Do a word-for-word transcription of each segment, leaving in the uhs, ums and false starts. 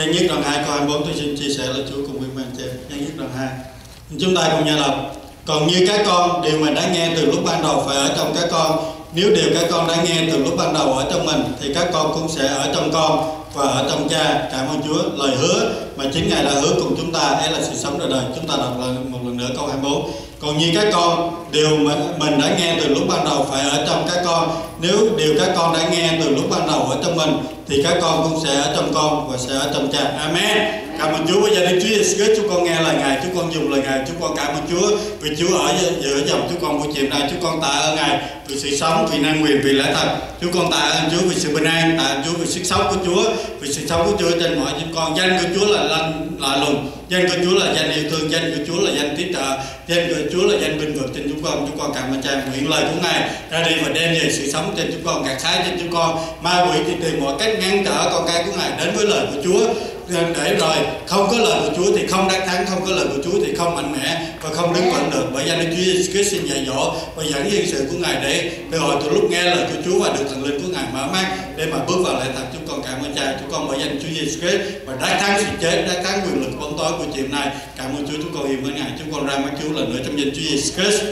Gian nhất đoạn hai câu hai mươi bốn tôi xin chia sẻ lời Chúa cùng quý bạn chị em. Gian nhất đoạn hai. Chúng ta cùng nhau đọc. Còn như các con, điều mà đã nghe từ lúc ban đầu phải ở trong các con. Nếu điều các con đã nghe từ lúc ban đầu ở trong mình, thì các con cũng sẽ ở trong con và ở trong Cha. Cảm ơn Chúa. Lời hứa mà chính Ngài đã hứa cùng chúng ta ấy là sự sống đời đời. Chúng ta đọc lại một lần nữa câu hai mươi bốn. Còn như các con, điều mà mình đã nghe từ lúc ban đầu phải ở trong các con. Nếu điều các con đã nghe từ lúc ban đầu ở trong mình, thì các con cũng sẽ ở trong con và sẽ ở trong Cha. Amen. Cảm ơn Chúa. Bây giờ Đức Chúa Giêsu Christ, chúng con nghe lời Ngài, chúng con dùng lời Ngài, chúng con cảm ơn Chúa vì Chúa ở giữa dòng chúng con buổi chiều nay. Chúng con tạ ơn Ngài vì sự sống, vì năng quyền, vì lẽ thật. Chúng con tạ ơn Chúa vì sự bình an, tạ ơn Chúa vì sức sống của Chúa, vì sự sống của Chúa trên mọi chúng con. Danh của Chúa là lành lạ lùng, danh của Chúa là danh yêu thương, danh của Chúa là danh tín trợ, danh của Chúa là danh vinh vực trên chúng con. Chúng con cảm ơn Cha. Nguyện lời của Ngài ra đi và đem về sự sống trên chúng con, gặt hái trên chúng con. Ma quỷ thì tìm mọi cách ngăn trở con cái của Ngài đến với lời của Chúa, để rồi không có lời của Chúa thì không đắc thắng, không có lời của Chúa thì không mạnh mẽ và không đứng vững được. Bởi danh Đức Chúa Giêsu Christ xin dạy dỗ và dẫn dắt sự của Ngài để từ hồi từ lúc nghe lời của Chúa và được thần linh của Ngài mở mắt để mà bước vào lẽ thật. Chúng con cảm ơn Cha. Chúng con bởi danh Chúa Giêsu Christ và đắc thắng sự chết, đắc thắng quyền lực bóng tối của chiều nay. Cảm ơn Chúa. Chúng con yêu mến Ngài. Chúng con ra mắt Chúa lần nữa trong danh Chúa Giêsu Christ.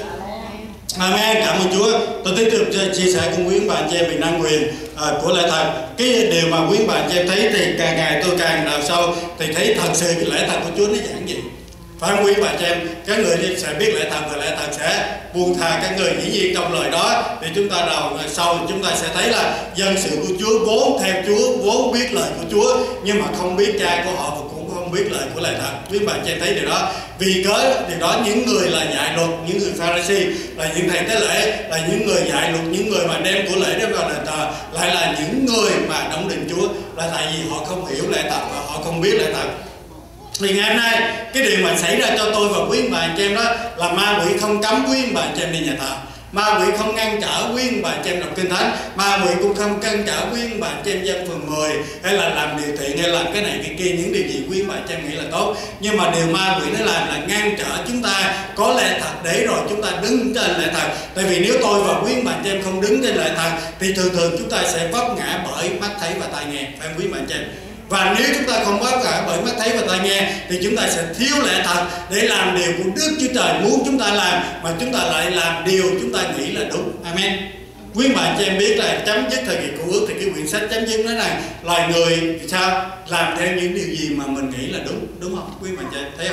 Amen. Cảm ơn Chúa. Tôi tiếp tục chia sẻ cùng quý bạn chị em về năng quyền à, của lẽ thật. Cái điều mà quý bạn chị em thấy thì càng ngày tôi càng đào sâu thì thấy thật sự cái lẽ thật của Chúa nó giản dị. Phải không quý bạn chị em? Các người sẽ biết lẽ thật và lẽ thật sẽ buông tha các người. Dĩ nhiên trong lời đó thì chúng ta đào sâu chúng ta sẽ thấy là dân sự của Chúa vốn theo Chúa, vốn biết lời của Chúa nhưng mà không biết Cha của họ và cũng không biết lời của lẽ thật. Quý bạn chị em thấy điều đó. Vì cớ điều đó những người là dạy luật, những người Pharisee là những thầy tế lễ, là những người dạy luật, những người mà đem của lễ đem vào đền thờ lại là những người mà đóng đền Chúa, là tại vì họ không hiểu lẽ thật và họ không biết lẽ thật. Thì ngày hôm nay cái điều mà xảy ra cho tôi và quý bà chị em đó là ma quỷ không cấm quý bà chị em đi nhà thờ, ma quỷ không ngăn trở quý bà chị em đọc kinh thánh, ma quỷ cũng không ngăn trở quý bà chị em dân phường mười hay là làm điều thiện hay làm cái này cái kia, những điều gì quý bà chị em nghĩ là tốt. Nhưng mà điều ma quỷ nó làm là ngăn trở chúng ta có lẽ thật để rồi chúng ta đứng trên lẽ thật. Tại vì nếu tôi và quý bà chị em không đứng trên lẽ thật thì thường thường chúng ta sẽ vấp ngã bởi mắt thấy và tai nghe, phải không quý bà chị em? Và nếu chúng ta không vấp ngã bởi mắt thấy và tai nghe thì chúng ta sẽ thiếu lẽ thật để làm điều của Đức Chúa Trời muốn chúng ta làm, mà chúng ta lại làm điều chúng ta nghĩ là đúng. Amen. Quý bạn cho em biết là chấm dứt thời kỳ cựu ước thì cái quyển sách chấm dứt nói rằng loài người sao làm theo những điều gì mà mình nghĩ là đúng, đúng không? Quý bạn cho em thấy không?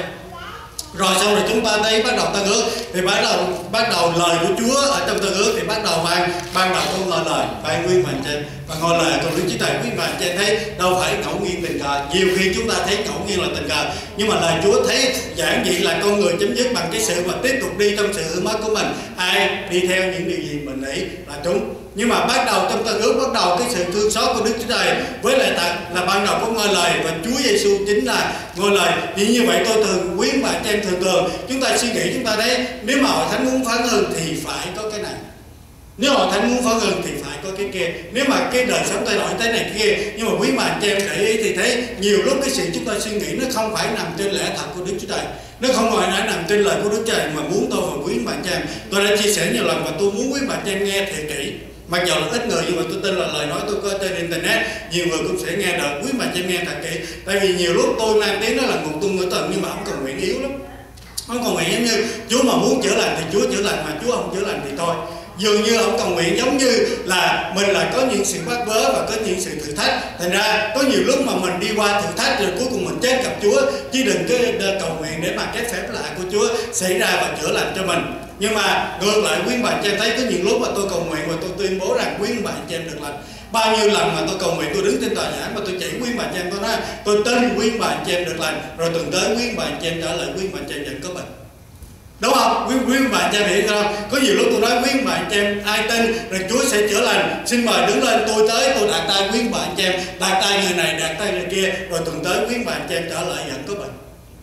Rồi xong rồi chúng ta thấy bắt đầu Tân Ước thì bắt đầu bắt đầu lời của Chúa ở trong Tân Ước thì bắt đầu ban ban đầu con ngôi lời, phải quý bạn chị, và ngôi lời của Đức Chúa Trời. Quý bạn chị thấy đâu phải ngẫu nhiên tình cờ. Nhiều khi chúng ta thấy ngẫu nhiên là tình cờ, nhưng mà lời Chúa thấy giản dị là con người chấm dứt bằng cái sự mà tiếp tục đi trong sự hư mất của mình. Ai đi theo những điều gì mình nghĩ là đúng. Nhưng mà bắt đầu trong Tân Ước bắt đầu cái sự thương xót của Đức Chúa Trời với lại thật là ban đầu có ngôi lời và Chúa Giêsu chính là ngôi lời. Thì như vậy tôi thường quý bạn cho em thường thường chúng ta suy nghĩ chúng ta thấy nếu mà hội thánh muốn phán hưng thì phải có cái này, nếu hội thánh muốn phán hưng thì phải có cái kia, nếu mà cái đời sống thay đổi thế này cái kia. Nhưng mà quý bạn cho em để ý thì thấy nhiều lúc cái sự chúng ta suy nghĩ nó không phải nằm trên lẽ thật của Đức Chúa Trời, nó không phải nằm trên lời của Đức Chúa Trời mà muốn tôi và quý bạn cho em. Tôi đã chia sẻ nhiều lần và tôi muốn quý bạn cho em nghe thiệt kỹ. Mặc dù là ít người nhưng mà tôi tin là lời nói tôi có trên internet nhiều người cũng sẽ nghe được. Quý bạn cho em nghe thật kỹ. Tại vì nhiều lúc tôi mang tiếng nó là nguồn tung ngữ tần nhưng mà ông cầu nguyện yếu lắm. Ông cầu nguyện giống như Chúa mà muốn chữa lành thì Chúa chữa lành, mà Chúa không chữa lành thì thôi. Dường như ông cầu nguyện giống như là mình là có những sự bắt bớ và có những sự thử thách. Thành ra có nhiều lúc mà mình đi qua thử thách rồi cuối cùng mình chết gặp Chúa. Chứ đừng cái cầu nguyện để mà cái phép lạ của Chúa xảy ra và chữa lành cho mình. Nhưng mà ngược lại quý bạn cho em thấy có những lúc mà tôi cầu nguyện và tôi tuyên bố rằng quý bạn cho em được lành. Bao nhiêu lần mà tôi cầu nguyện tôi đứng trên tòa giảng mà tôi chỉ quý bạn cho em, tôi nói tôi tin quý bạn cho em được lành, rồi tuần tới quý bạn cho em trả lời quý bạn cho em vẫn có bệnh. Đúng không? Quý, quý bạn cho em hiểu không? Có nhiều lúc tôi nói quý bạn cho em ai tin rồi Chúa sẽ chữa lành, xin mời đứng lên, tôi tới tôi đặt tay quý bạn cho em, đặt tay người này đặt tay người kia, rồi tuần tới quý bạn cho em trả lời vẫn có bệnh.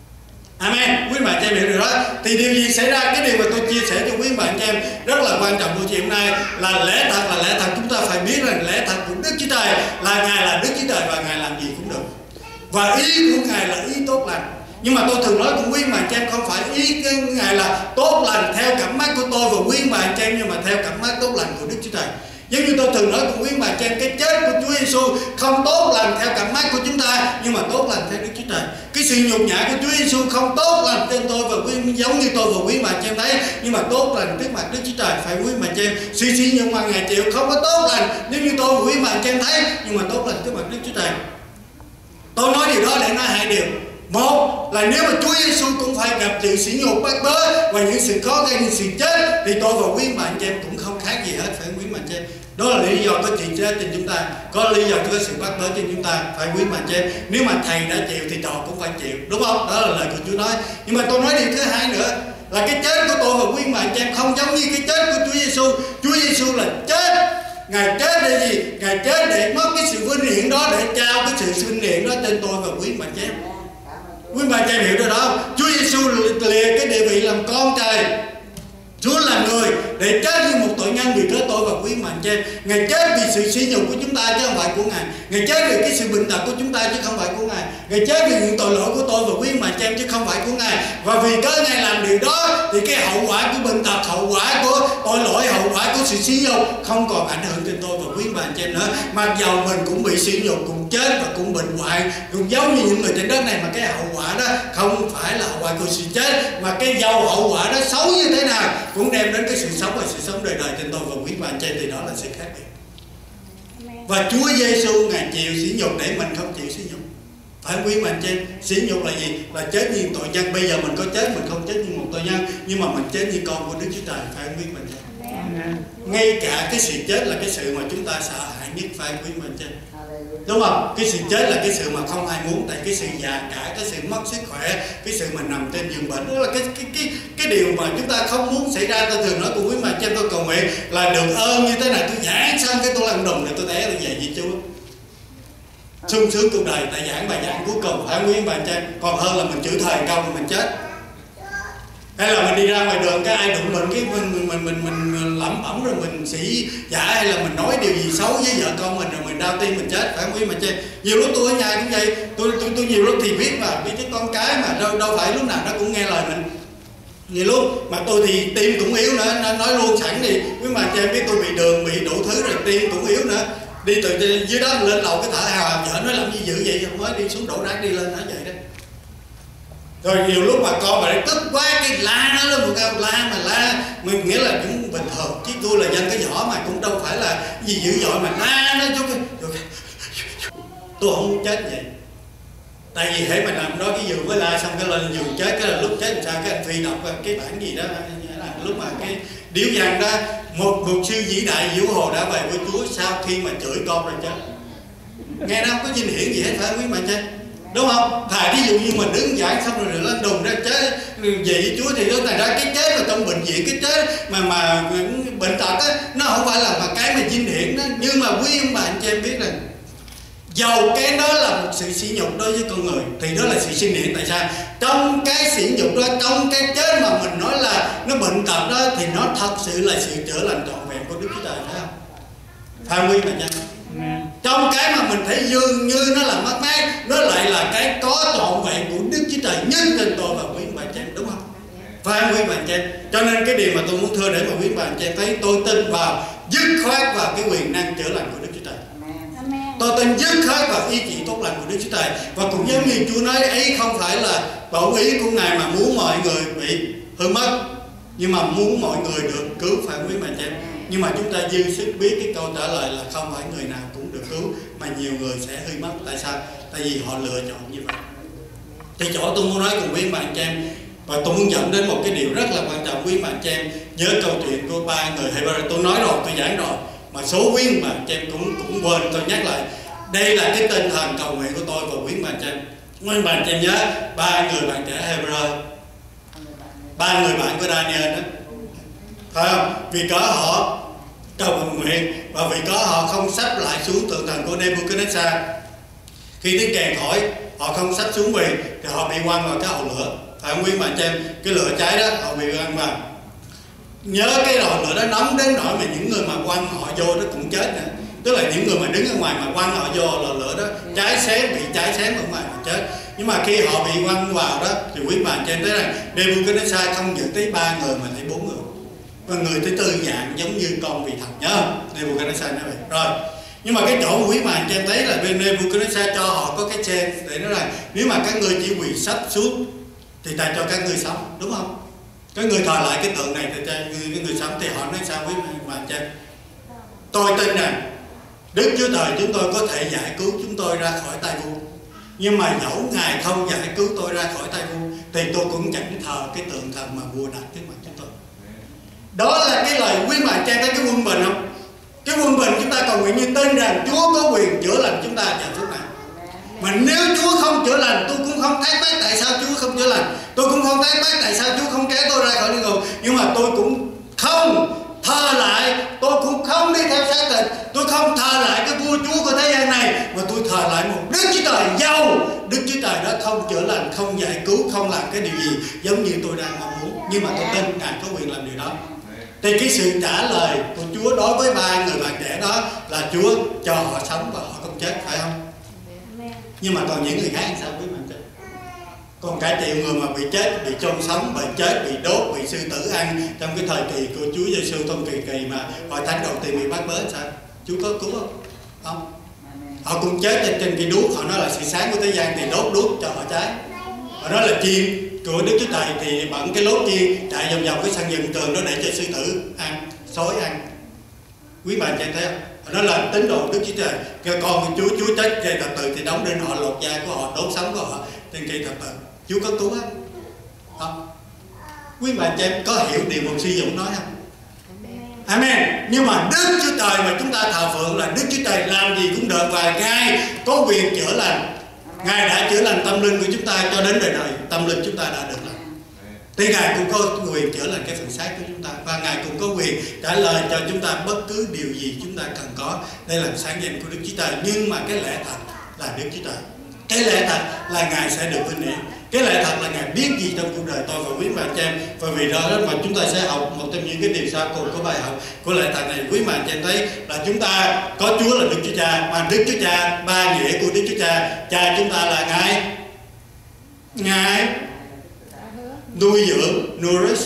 Amen. Quý bạn cho em hiểu điều đó. Thì điều gì xảy ra? Cái điều mà tôi chia sẻ cho quý bạn cho em rất là quan trọng buổi chiều hôm nay là lẽ thật là lẽ thật. Chúng ta phải biết rằng lẽ thật của Đức Chúa Trời là Ngài là Đức Chúa Trời và Ngài làm gì cũng được. Và ý của Ngài là ý tốt lành. Nhưng mà tôi thường nói cùng quý bạn cho em không phải ý cái Ngài là tốt lành theo cặp mắt của tôi và quý bạn cho em, nhưng mà theo cặp mắt tốt lành của Đức Chúa Trời. Giống như tôi thường nói cùng quý bạn cho em, cái chết của Chúa Giêsu không tốt lành theo cặp mắt mắt của chúng ta, nhưng mà tốt lành theo Đức Chúa Trời. Cái sự nhục nhã của Chúa Giêsu không tốt lành trên tôi và quý, giống như tôi và quý bà chị em thấy, nhưng mà tốt lành trước mặt Đức Chúa Trời. Phải quý bà chị em, suy suy nhưng mà Ngài chịu không có tốt lành nếu như tôi và quý bà chị em thấy, nhưng mà tốt lành trước mặt Đức Chúa Trời. Tôi nói điều đó để nói hai điều. Một là nếu mà Chúa Giêsu cũng phải gặp sự sỉ nhục bắt bớ và những sự khó khăn, những sự chết, thì tôi và quý bạn chị em cũng không khác gì hết, phải quý bạn chị em. Đó là lý do có chuyện chết trên chúng ta, có lý do có sự bắt bớ trên chúng ta, phải quý bạn chị em. Nếu mà thầy đã chịu thì trò cũng phải chịu, đúng không? Đó là lời của Chúa nói. Nhưng mà tôi nói điều thứ hai nữa là cái chết của tôi và quý bạn chị em không giống như cái chết của Chúa Giêsu. Chúa Giêsu là chết. Ngài chết để gì? Ngài chết để mất cái sự vinh hiển đó, để trao cái sự vinh hiển đó trên tôi và quý bạn chị em. Quý bà chị em hiểu rồi đó không? Chúa Giêsu lìa cái địa vị làm con Trời, Chúa là người để chết như một tội nhân vì cớ tôi và quý bạn chị em. Ngài chết vì sự sỉ nhục của chúng ta chứ không phải của Ngài. Ngài chết vì cái sự bệnh tật của chúng ta chứ không phải của Ngài. Ngài chết vì những tội lỗi của tôi và quý bạn chị em chứ không phải của Ngài. Và vì cớ Ngài làm điều đó thì cái hậu quả của bệnh tật, hậu quả của tội lỗi, hậu quả của sự sỉ nhục không còn ảnh hưởng trên tôi và quý bạn chị em nữa. Mặc dầu mình cũng bị sỉ nhục, cũng chết và cũng bệnh hoạn, cũng giống như những người trên đất này, mà cái hậu quả đó không phải là hậu quả của sự chết, mà cái dầu hậu quả đó xấu như thế nào cũng đem đến cái sự sống và sự sống đời đời trên tôi và quý bạn chị em, thì đó là sự khác biệt. Và Chúa Giêsu Ngài chịu sỉ nhục để mình không chịu sỉ nhục. Phải quý bạn chị em, sỉ nhục là gì? Là chết như tội nhân. Bây giờ mình có chết, mình không chết như một tội nhân, nhưng mà mình chết như con của Đức Chúa Trời. Phải quý bạn chị em. Ngay cả cái sự chết là cái sự mà chúng ta sợ hãi nhất, phải quý bạn chị em. Đúng không? Cái sự chết là cái sự mà không ai muốn, tại cái sự già cả, cái sự mất sức khỏe, cái sự mà nằm trên giường bệnh, đó là cái cái cái cái điều mà chúng ta không muốn xảy ra. Tôi thường nói cùng quý bạn chị em, tôi cầu nguyện là được ơn như thế này, tôi giảng xong cái tôi làm đùng để tôi té tôi về với Chúa. Sung sướng cuộc đời tại giảng bài giảng cuối cùng, phải quý bạn chị em, còn hơn là mình chửi thời câu mà mình chết. Hay là mình đi ra ngoài đường cái ai đụng mình cái mình mình mình mình, mình lẩm bẩm rồi mình sĩ giả, hay là mình nói điều gì xấu với vợ con mình rồi mình đau tim mình chết, phải không quý mà chơi. Nhiều lúc tôi ở nhà cũng vậy, tôi tôi tôi nhiều lúc thì biết mà biết cái con cái mà đâu đâu phải lúc nào nó cũng nghe lời mình. Nhiều lúc mà tôi thì tim cũng yếu nữa, nó nói luôn sẵn đi quý mà chơi, biết tôi bị đường bị đủ thứ rồi, tim cũng yếu nữa. Đi từ dưới đó lên lầu cái thở hào vợ nói làm gì dữ vậy, mới đi xuống đổ rác đi lên nói vậy đó. Rồi nhiều lúc mà con mà tức quá cái la nó lên một câu la mà la mình nghĩa là cũng bình thường, chứ tôi là dân cái võ mà cũng đâu phải là gì dữ dội mà la nó chút. Tôi không muốn chết vậy, tại vì hễ mà nằm đó cái giường với la xong cái lên giường chết, cái là lúc chết làm sao cái anh Phi đọc cái bản gì đó lúc mà cái điếu văn đó, một mục sư vĩ đại Vũ Hồ đã về với Chúa sau khi mà chửi con rồi chết. Nghe nó không có vinh hiển gì hết, phải quý bạn chứ, đúng không? Thà ví dụ như mình đứng giảng xong rồi lên đùng ra chết về với Chúa thì nó thành ra cái chết mà trong bệnh viện, cái chết mà mà bệnh tật á, nó không phải là mà cái mà vinh hiển đó. Nhưng mà quý ông bạn cho em biết rằng dầu cái đó là một sự sỉ nhục đối với con người thì đó là sự sinh hiển. Tại sao? Trong cái sỉ nhục đó, trong cái chết mà mình nói là nó bệnh tật đó, thì nó thật sự là sự chữa lành trọn vẹn của Đức Chúa Trời, phải không? Phải quý bạn chứ? Trong cái mà mình thấy dường như nó là mất mát, nó lại là cái có trọn vẹn của Đức Chúa Trời nhân trên tôi và quý bạn chị, đúng không? Phải không quý bạn chị? Cho nên cái điều mà tôi muốn thưa để mà quý bạn chị thấy, tôi tin vào dứt khoát vào cái quyền năng chữa lành của Đức Chúa Trời. Tôi tin dứt khoát vào ý chỉ tốt lành của Đức Chúa Trời. Và cũng giống như Chúa nói ấy, không phải là bổn ý của Ngài mà muốn mọi người bị hư mất, nhưng mà muốn mọi người được cứu, phải quý bạn chị? Nhưng mà chúng ta dư sức biết cái câu trả lời là không phải người nào cũng được cứu, mà nhiều người sẽ hư mất. Tại sao? Tại vì họ lựa chọn như vậy. Thì chỗ tôi muốn nói cùng quý bạn chị em, và tôi muốn dẫn đến một cái điều rất là quan trọng. Quý bạn chị em nhớ câu chuyện của ba người Hebrew. Tôi nói rồi, tôi giảng rồi, mà số quý bạn chị em cũng cũng quên, tôi nhắc lại. Đây là cái tinh thần cầu nguyện của tôi và quý bạn chị em. Quý bạn chị em nhớ ba người bạn trẻ Hebrew, ba người bạn của Daniel đó, phải không? Vì có họ cầu nguyện và vì có họ không sắp lại xuống tượng thần của Nebuchadnezzar. Khi tiếng kèn thổi, họ không sắp xuống về thì họ bị quăng vào cái hồ lửa. Phải không quý bạn cho em? Cái lửa cháy đó họ bị quăng vào. Nhớ cái hồ lửa đó nóng đến nỗi mà những người mà quăng họ vô đó cũng chết nè. Tức là những người mà đứng ở ngoài mà quăng họ vô lò lửa đó cháy xém, bị cháy xém ở ngoài mà chết. Nhưng mà khi họ bị quăng vào đó thì quý bạn cho em thấy rằng Nebuchadnezzar không những thấy ba người mà thấy bốn người. Và người thứ tư dạng giống như con vị thần, nhớ không? Nebuchadnezzar nói vậy. Rồi, Nhưng mà cái chỗ quý mà anh chị em thấy là bên Nebuchadnezzar cho họ có cái chance để nói rằng nếu mà các ngươi chỉ quỳ sắp xuống thì ta cho các ngươi sống, đúng không? Các ngươi thờ lại cái tượng này thì cho các ngươi sống. Thì họ nói sao quý mà anh chị em? Tôi tin rằng Đức Chúa Trời chúng tôi có thể giải cứu chúng tôi ra khỏi tay vua, nhưng mà dẫu Ngài không giải cứu tôi ra khỏi tay vua thì tôi cũng chẳng thờ cái tượng thần mà vua đặt trước mặt chúng tôi. Đó là cái lời quý mà cha thấy cái quân bình không? Cái quân bình chúng ta cầu nguyện như tin rằng Chúa có quyền chữa lành chúng ta giờ phút này. Mà nếu Chúa không chữa lành, tôi cũng không thấy bác tại sao Chúa không chữa lành. Tôi cũng không thấy bác tại sao Chúa không kéo tôi ra khỏi địa ngục. Nhưng mà tôi cũng không thờ lại, tôi cũng không đi theo xác thịt, tôi không thờ lại cái vua chúa của thế gian này, mà tôi thờ lại một Đức Chúa Trời giàu. Đức Chúa Trời đó không chữa lành, không giải cứu, không làm cái điều gì giống như tôi đang mong muốn, nhưng mà tôi tin Ngài có quyền làm điều đó. Thì cái sự trả lời của Chúa đối với ba người bạn trẻ đó là Chúa cho họ sống và họ không chết, phải không? Nhưng mà còn những người khác làm sao biết mình chết? Còn cả triệu người mà bị chết, bị chôn sống, bị chết, bị đốt, bị sư tử ăn trong cái thời kỳ của Chúa Giêsu trong kỳ kỳ mà hội thánh đầu tiên bị bắt bớ, sao? Chúa có cứu không? Không. Họ cũng chết trên, trên cây đuốc. Họ nói là sự sáng của thế gian thì đốt đuốc cho họ cháy. Họ nói là chiên của Đức Chúa Trời thì bận cái lốt chiên chạy vòng vòng cái sân vườn tường đó để cho sư tử ăn, sói ăn. Quý bà chị thấy không? Họ nói là tín đồ Đức Chúa Trời, cái con của Chúa, Chúa chết cây thập tự thì đóng lên họ, lột da của họ, đốt sống của họ trên cây thập tự. Chúa có cứu hết không? Quý bà chị em có hiểu điều một sư Dũng nói không? Amen. Nhưng mà Đức Chúa Trời mà chúng ta thờ phượng là Đức Chúa Trời làm gì cũng được, và Ngài có quyền chữa lành. Ngài đã chữa lành tâm linh của chúng ta cho đến đời này, tâm linh chúng ta đã được lành. Thì Ngài cũng có quyền chữa lành cái phần xác của chúng ta, và Ngài cũng có quyền trả lời cho chúng ta bất cứ điều gì chúng ta cần có để làm sáng danh của Đức Chúa Trời. Nhưng mà cái lẽ thật là Đức Chúa Trời, cái lẽ thật là Ngài sẽ được vinh hiển. Cái lẽ thật là Ngài biết gì trong cuộc đời tôi và quý bạn chị em. Và vì đó mà chúng ta sẽ học một trong những cái điều sau cùng của bài học của lẽ thật này. Quý bạn chị em thấy là chúng ta có Chúa là Đức Chúa Cha, mà Đức Chúa Cha, ba nghĩa của Đức Chúa Cha. Cha chúng ta là Ngài Ngài nuôi dưỡng, nourish,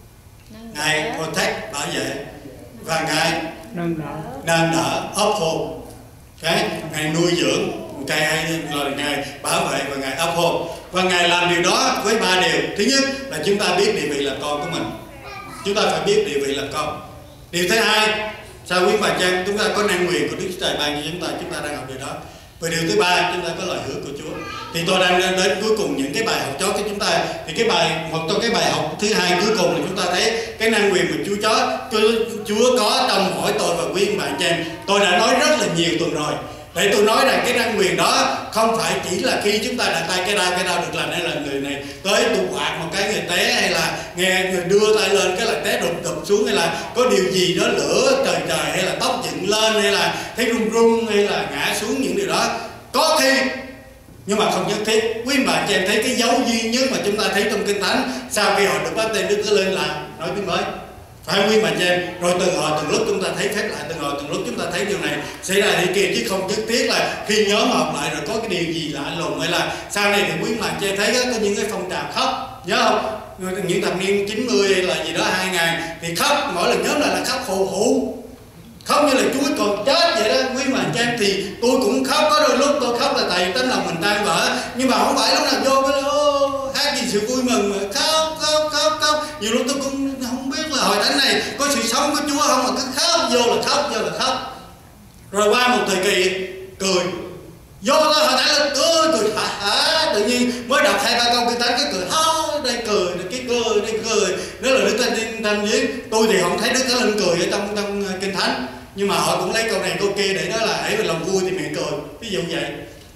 Ngài protect, bảo vệ, và Ngài nâng đỡ, nâng đỡ, uphold. Cái Ngài nuôi dưỡng cây hay rồi Ngài bảo vệ và Ngài uphold. Và Ngài làm điều đó với ba điều. Thứ nhất là chúng ta biết địa vị là con của mình. Chúng ta phải biết địa vị là con. Điều thứ hai, sao quý bà cha, chúng ta có năng quyền của Đức Chúa Trời ban cho chúng ta, chúng ta đang học điều đó. Và điều thứ ba, chúng ta có lời hứa của Chúa. Thì tôi đang đến cuối cùng những cái bài học chót của chúng ta. Thì cái bài một trong cái bài học thứ hai cuối cùng là chúng ta thấy cái năng quyền mà Chúa chó Chúa, Chúa có trong mỗi tôi và quý bạn cha em. Tôi đã nói rất là nhiều tuần rồi. Để tôi nói rằng cái năng quyền đó không phải chỉ là khi chúng ta đặt tay cái đau cái đau được lành, hay là người này tới tôi quạt một cái người té, hay là nghe người đưa tay lên cái là té đục đục xuống, hay là có điều gì đó lửa trời trời, hay là tóc dựng lên, hay là thấy run run, hay là ngã xuống, những điều đó có khi, nhưng mà không nhất thiết. Quý bà chị em thấy cái dấu duy nhất mà chúng ta thấy trong Kinh Thánh sau khi họ được báp têm Đức Chúa lên là nói tiếng mới. Phải quý bà chị em, rồi từng hồi từng lúc chúng ta thấy phép lạ, từng hồi từng lúc chúng ta thấy điều này xảy ra thì kia, chứ không nhất thiết là khi nhóm họp lại rồi có cái điều gì lạ lùng, hay là sau này thì quý bà chị em thấy có những cái phong trào khóc, nhớ không? Những thập niên chín mươi hay là gì đó hai ngàn thì khóc, mỗi lần nhóm lại là khóc hù hụ, không như là Chúa còn chết vậy đó. Quý bà chị em, thì tôi cũng khóc, có đôi lúc tôi khóc là tại vì tấm lòng mình tan vỡ, nhưng mà không phải lúc nào vô cái ô hát gì sự vui mừng mà khóc khóc khóc khóc. Nhiều lúc tôi cũng không biết là hội thánh này có sự sống của Chúa không, mà cứ khóc vô là khóc, vô là khóc. Rồi qua một thời kỳ cười, vô tới hội thánh là cười cười hả hả, tự nhiên mới đọc hai ba câu Kinh Thánh cái cười, ha đây cười, cái cười đây cười. Nếu là Đức Thánh Linh Tam Viếng, tôi thì không thấy Đức Thánh Linh cười ở trong trong Kinh Thánh, nhưng mà họ cũng lấy câu này câu kia để nói là hãy lòng vui thì miệng cười, ví dụ vậy.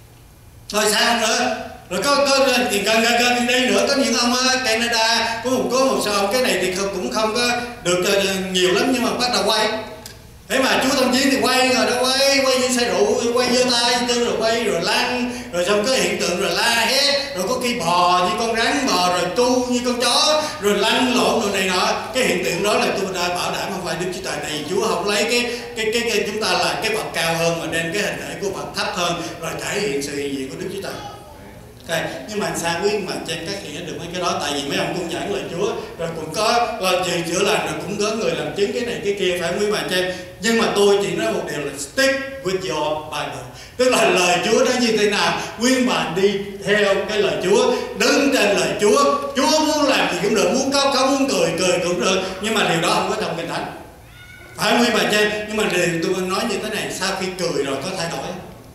Rồi sao nữa? Rồi có, có thì gần gần gần đây nữa có những ông ở Canada, có một có một số ông, cái này thì cũng không có được nhiều lắm, nhưng mà bắt đầu quay. Thế mà Chúa Tam Viếng thì quay, rồi nó quay, quay như xe rượu, quay giơ tay chân rồi quay rồi lăn, rồi xong có hiện tượng rồi la hét, rồi có khi bò như con rắn, bò rồi tu như con chó, rồi lăn lộn rồi này nọ. Cái hiện tượng đó là tôi đã bảo đảm không phải Đức Chúa Trời, tại vì Chúa không lấy cái cái cái, cái chúng ta là cái vật cao hơn mà đem cái hình thể của vật thấp hơn rồi thể hiện sự hiện diện của Đức Chúa Trời. Okay. Nhưng mà sao quý mà cho em các hiện được mấy cái đó, tại vì mấy ông cũng giảng lời Chúa rồi cũng có lo chuyện chữa lành, rồi cũng có người làm chứng cái này cái kia, phải quý bà cho em. Nhưng mà tôi chỉ nói một điều là stick with your Bible, tức là lời Chúa nó như thế nào quý bà đi theo cái lời Chúa, đứng trên lời Chúa. Chúa muốn làm gì cũng được, muốn khóc khóc, muốn cười cười cũng được, nhưng mà điều đó không có trong Kinh Thánh, phải quý bà cho em. Nhưng mà điều tôi nói như thế này, sau khi cười rồi có thay đổi,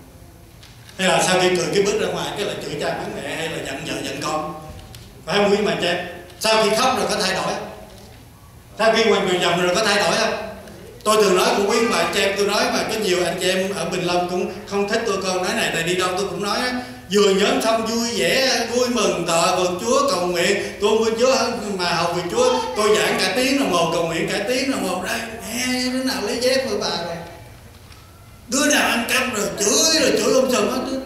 hay là sau khi cười cái bước ra ngoài cái là chửi cha mắng mẹ, hay là giận vợ giận con, phải không quý bà cho em? Sau khi khóc rồi có thay đổi, sau khi quằn quằn vòng rồi có thay đổi không? Tôi thường nói của quý bà cho em, tôi nói mà có nhiều anh chị em ở Bình Long cũng không thích tôi con nói này, tại đi đâu tôi cũng nói vừa nhóm xong vui vẻ vui mừng tờ vượt Chúa cầu nguyện, tôi vui Chúa mà học về Chúa, tôi giảng cả tiếng đồng hồ, cầu nguyện cả tiếng đồng hồ ra, nghe đứa nào lấy dép của bà rồi, đứa nào ăn cắp rồi chửi rồi chửi ông sùm hết.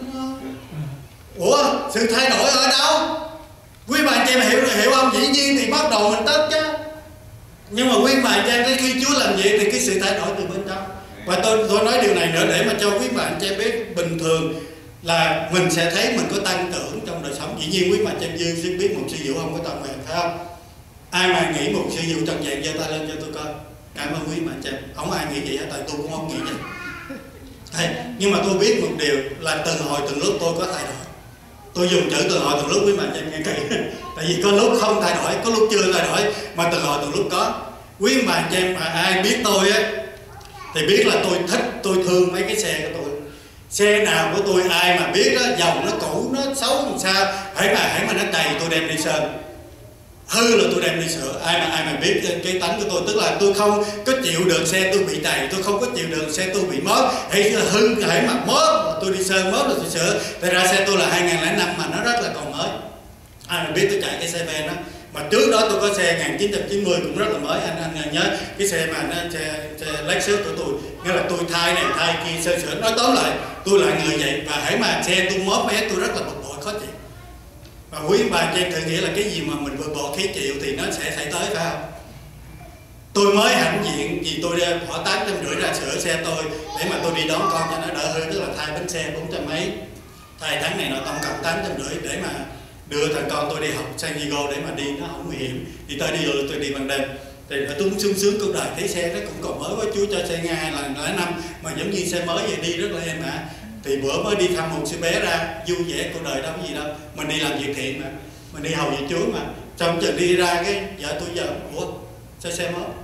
Ủa sự thay đổi ở đâu? Quý bà chị em hiểu hiểu không? Dĩ nhiên thì bắt đầu mình tức chứ, nhưng mà quý bà chị em khi Chúa làm vậy thì cái sự thay đổi từ bên trong. Và tôi tôi nói điều này nữa để mà cho quý bà chị em biết, bình thường là mình sẽ thấy mình có tăng trưởng trong đời sống. Dĩ nhiên quý bà chị em Dương biết một sư Dụ không có toàn vẹn, phải không? Ai mà nghĩ một sư Dụ trọn vẹn giơ tay lên cho tôi coi. Cảm ơn quý bà chị em. Không ai nghĩ vậy hết, tại tôi cũng không nghĩ vậy. Hay, nhưng mà tôi biết một điều là từng hồi từng lúc tôi có thay đổi. Tôi dùng chữ từng hồi từng lúc với bạn cho em nghe kỹ. Tại vì có lúc không thay đổi, có lúc chưa thay đổi, mà từng hồi từng lúc có. Quý bạn cho em mà ai biết tôi á thì biết là tôi thích, tôi thương mấy cái xe của tôi. Xe nào của tôi ai mà biết đó, dòng nó cũ, nó xấu làm sao, hãy mà hãy mà nó đầy tôi đem đi sơn, hư là tôi đem đi sửa. Ai mà ai mà biết cái tánh của tôi, tức là tôi không có chịu được xe tôi bị đầy, tôi không có chịu được xe tôi bị móp, hay hư hãy mà móp tôi đi sơn móp rồi tôi sửa. Tại ra xe tôi là hai nghìn lẻ năm mà nó rất là còn mới. Ai mà biết tôi chạy cái xe van đó, mà trước đó tôi có xe một nghìn chín trăm chín mươi cũng rất là mới. Anh anh nhớ cái xe mà nó xe, xe Lexus của tôi, nghĩa là tôi thay này thay kia sơn sửa. Nói tóm lại tôi là người vậy, và hãy mà xe tôi móp mé tôi rất là bực bội khó chịu. Và quý bà cho em thử nghĩ là cái gì mà mình vượt bộ khí chịu thì nó sẽ xảy tới, phải không? Tôi mới hãnh diện vì tôi bỏ tám trăm rưỡi ra sửa xe tôi để mà tôi đi đón con cho nó đỡ hư, tức là thay bánh xe bốn trăm mấy, thay tháng này nó tổng cộng tám trăm rưỡi để mà đưa thằng con tôi đi học San Diego để mà đi nó không nguy hiểm. Thì tôi đi tôi đi ban đêm thì tôi cũng sướng sướng cuộc đời, thấy xe nó cũng còn mới quá, Chúa cho xe Nga là lẻ năm mà giống như xe mới vậy, đi rất là êm ả. Thì bữa mới đi thăm một sư bé ra, vui vẻ cuộc đời đâu có gì đâu, mình đi làm việc thiện mà, mình đi hầu việc Chúa mà. Xong chừng đi ra cái vợ tôi giờ ủa sao xe móp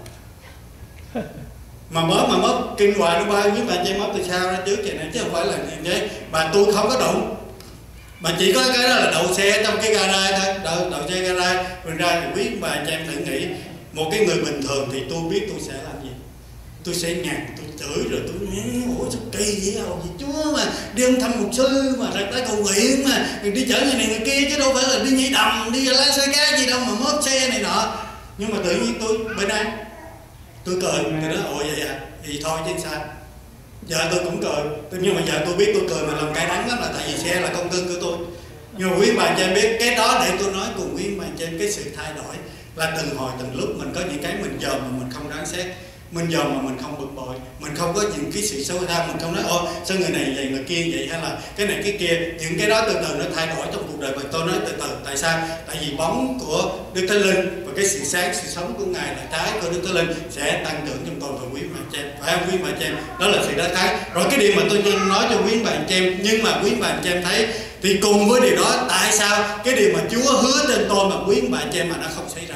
mà móp mà móp kinh hoài nó bao nhiêu bạn chơi móp từ sau ra trước vậy này, chứ không phải là như thế. Mà tôi không có đụng, mà chỉ có cái đó là đậu xe trong cái gara thôi, đậu, đậu xe gara rồi ra. Thì quý bà cho em thử nghĩ, một cái người bình thường thì tôi biết tôi sẽ làm gì, tôi sẽ nhàn, tôi chửi rồi tôi ủa sao kỳ vậy, hầu gì Chúa mà đi ông thăm mục sư mà ra tới cầu nguyện mà đi chở người này người kia, chứ đâu phải là đi nhảy đầm đi lái xe cá gì đâu mà móp xe này nọ. Nhưng mà tự nhiên tôi bên đây tôi cười, thì nó ủa vậy à, thì thôi chứ sao. Vợ tôi cũng cười, nhưng mà vợ tôi biết tôi cười mà làm cay đắng lắm, là tại vì xe là con cưng của tôi. Nhưng mà quý bà cho em biết cái đó để tôi nói cùng quý bà cho em cái sự thay đổi là từng hồi từng lúc mình có những cái mình dòm mà mình không đáng xét, mình dòm mà mình không bực bội, mình không có những cái sự xấu xa, mình không nói ô sao người này vậy người kia vậy, hay là cái này cái kia. Những cái đó từ từ nó thay đổi trong cuộc đời. Và tôi nói từ từ tại sao? Tại vì bóng của Đức Thánh Linh và cái sự sáng sự sống của Ngài là trái của Đức Thánh Linh sẽ tăng trưởng trong tôi và quý bà chị em, phải không quý bà chị em? Đó là sự đắc thắng. Rồi cái điều mà tôi nói cho quý bà chị em, nhưng mà quý bà chị em thấy thì cùng với điều đó, tại sao cái điều mà Chúa hứa trên tôi mà quý bà chị em mà nó không xảy ra?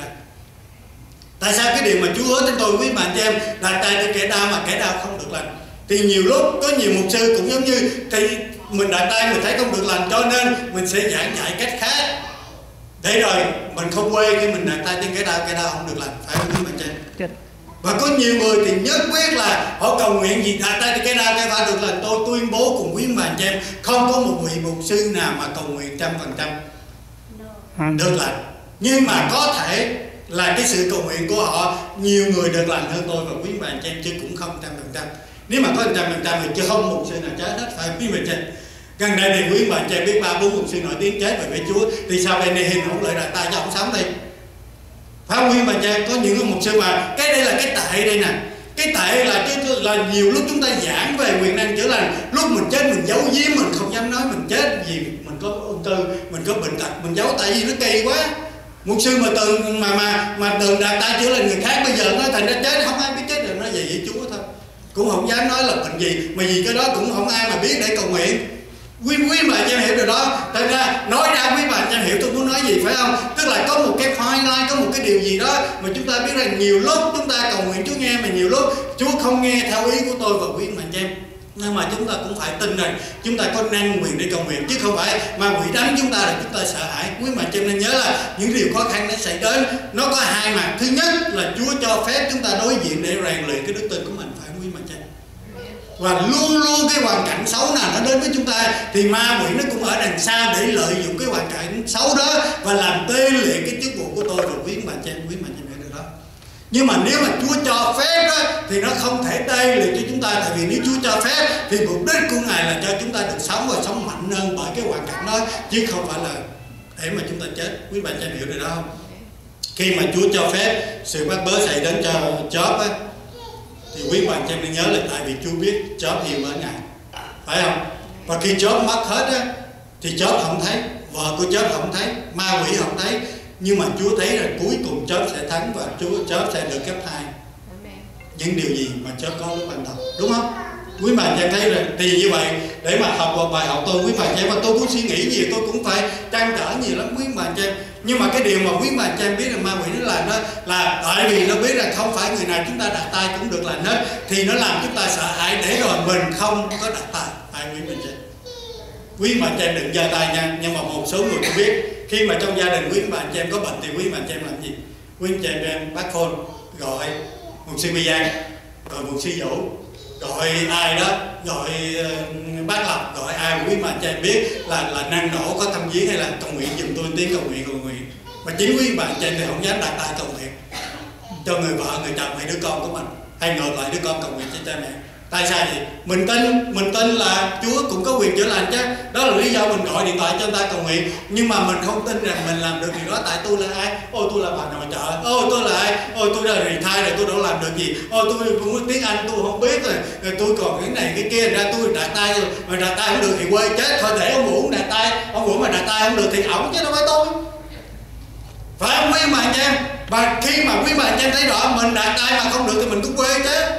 Tại sao cái điều mà Chúa hứa trên tôi quý bạn cho em đặt tay trên kẻ đau mà kẻ đau không được lành? Thì nhiều lúc có nhiều mục sư cũng giống như thì mình đặt tay mình thấy không được lành, cho nên mình sẽ giảng dạy cách khác để rồi mình không quê khi mình đặt tay trên kẻ đau, kẻ đau không được lành, phải không quý bạn cho em? Và có nhiều người thì nhất quyết là họ cầu nguyện gì đặt tay trên kẻ đau, kẻ đau được lành. Tôi tuyên bố cùng quý bạn cho em, không có một vị mục sư nào mà cầu nguyện trăm phần trăm được lành, nhưng mà có thể là cái sự cầu nguyện của họ nhiều người được lành hơn tôi và quý bạn cho em, chứ cũng không trăm phần trăm. Nếu mà có trăm phần trăm thì chứ không một sư nào chết hết, phải quý bạn cho em. Gần đây thì quý bạn cho em biết ba bốn một sư nổi tiếng chết về với Chúa, thì sau đây Hiền không lại đặt tay cho ông sống đi, phải không quý bạn cho em? Có những một sư mà cái đây là cái tệ đây nè, cái tệ là cái là nhiều lúc chúng ta giảng về quyền năng chữa lành, lúc mình chết mình giấu giếm, mình không dám nói mình chết vì mình có ung thư, mình mình có bệnh tật mình giấu, tại vì nó kỳ quá. Mục sư mà từng mà mà mà từng đặt tay chữa lành người khác, bây giờ nói thành ra chết không ai biết chết rồi, nó về với Chúa thôi, cũng không dám nói là bệnh gì, mà vì cái đó cũng không ai mà biết để cầu nguyện. Quý quý bà chị em hiểu điều đó. Thật ra nói ra quý bà chị em hiểu tôi muốn nói gì phải không? Tức là có một cái highlight, có một cái điều gì đó mà chúng ta biết rằng nhiều lúc chúng ta cầu nguyện Chúa nghe, mà nhiều lúc Chúa không nghe theo ý của tôi và quý bà chị em. Nhưng mà chúng ta cũng phải tin rằng chúng ta có năng quyền để cầu nguyện, chứ không phải ma quỷ đánh chúng ta là chúng ta sợ hãi. Quý bà chị em nên nhớ là những điều khó khăn nó xảy đến nó có hai mặt. Thứ nhất là Chúa cho phép chúng ta đối diện để rèn luyện cái đức tin của mình, phải quý bà chị em. Và luôn luôn cái hoàn cảnh xấu nào nó đến với chúng ta thì ma quỷ nó cũng ở đằng sau để lợi dụng cái hoàn cảnh xấu đó và làm tê liệt cái chức vụ của tôi và quý bà chị em. Quý bà chị em hiểu được đó. Nhưng mà nếu mà Chúa cho phép đó thì nó không thể tê liệt cho chúng ta, tại vì nếu Chúa cho phép thì mục đích của Ngài là cho chúng ta được sống và sống mạnh hơn bởi cái hoàn cảnh đó, chứ không phải là để mà chúng ta chết. Quý bà chị em hiểu được đó không? Khi mà Chúa cho phép sự bắt bớ xảy đến cho Job á, thì quý bạn cho em nên nhớ là tại vì Chúa biết Job yêu mến Ngài, phải không? Và khi Job mất hết á, thì Job không thấy, vợ của Job không thấy, ma quỷ không thấy, nhưng mà Chúa thấy rằng cuối cùng Job sẽ thắng và Chúa Job sẽ được cấp hai những điều gì mà Job có lúc ban đầu, đúng không? Quý bạn cho em thấy rằng thì như vậy để mà học một bài học tôi, quý bạn cho em, mà tôi cũng suy nghĩ nhiều, tôi cũng phải trăn trở nhiều lắm quý bạn cho em. Nhưng mà cái điều mà quý bạn cho em biết là ma quỷ nó làm đó là tại vì nó biết rằng không phải người nào chúng ta đặt tay cũng được làm hết, thì nó làm chúng ta sợ hãi để rồi mình không có đặt tay. Phải quý bạn cho em. Quý bạn cho em đừng giơ tay nha. Nhưng mà một số người cũng biết khi mà trong gia đình quý bạn cho em có bệnh thì quý bạn cho em làm gì? Quý bạn cho em, em bắt phone gọi một sư Bi Giang, gọi một sư Vũ, gọi ai đó, gọi uh, bác Lập, gọi ai quý mà cho em biết là là năng nổ có thăm viếng hay là cầu nguyện giùm tôi tiếng cầu nguyện cầu nguyện. Mà chính quý bạn cho em thì không dám đặt tay cầu nguyện cho người vợ, người chồng hay đứa con của mình, hay ngược lại đứa con cầu nguyện cho cha mẹ. Tại sao vậy? Mình tin, mình tin là Chúa cũng có quyền chữa lành chứ. Đó là lý do mình gọi điện thoại cho người ta cầu nguyện. Nhưng mà mình không tin rằng mình làm được điều đó. Tại tôi là ai? Ôi tôi là bà nội trợ. Ôi tôi là ai? Ôi tôi là retire rồi tôi đâu làm được gì. Ôi tôi cũng có tiếng Anh tôi không biết rồi. Rồi tôi còn cái này cái kia, ra tôi đặt tay rồi. Mà đặt tay không được thì quê chết. Thôi để ông Vũ đặt tay. Ông Vũ mà đặt tay không được thì ổng chứ đâu phải tôi. Phải không quý bạn cho em? Và khi mà quý bạn cho em thấy rõ mình đặt tay mà không được thì mình cũng quê chết.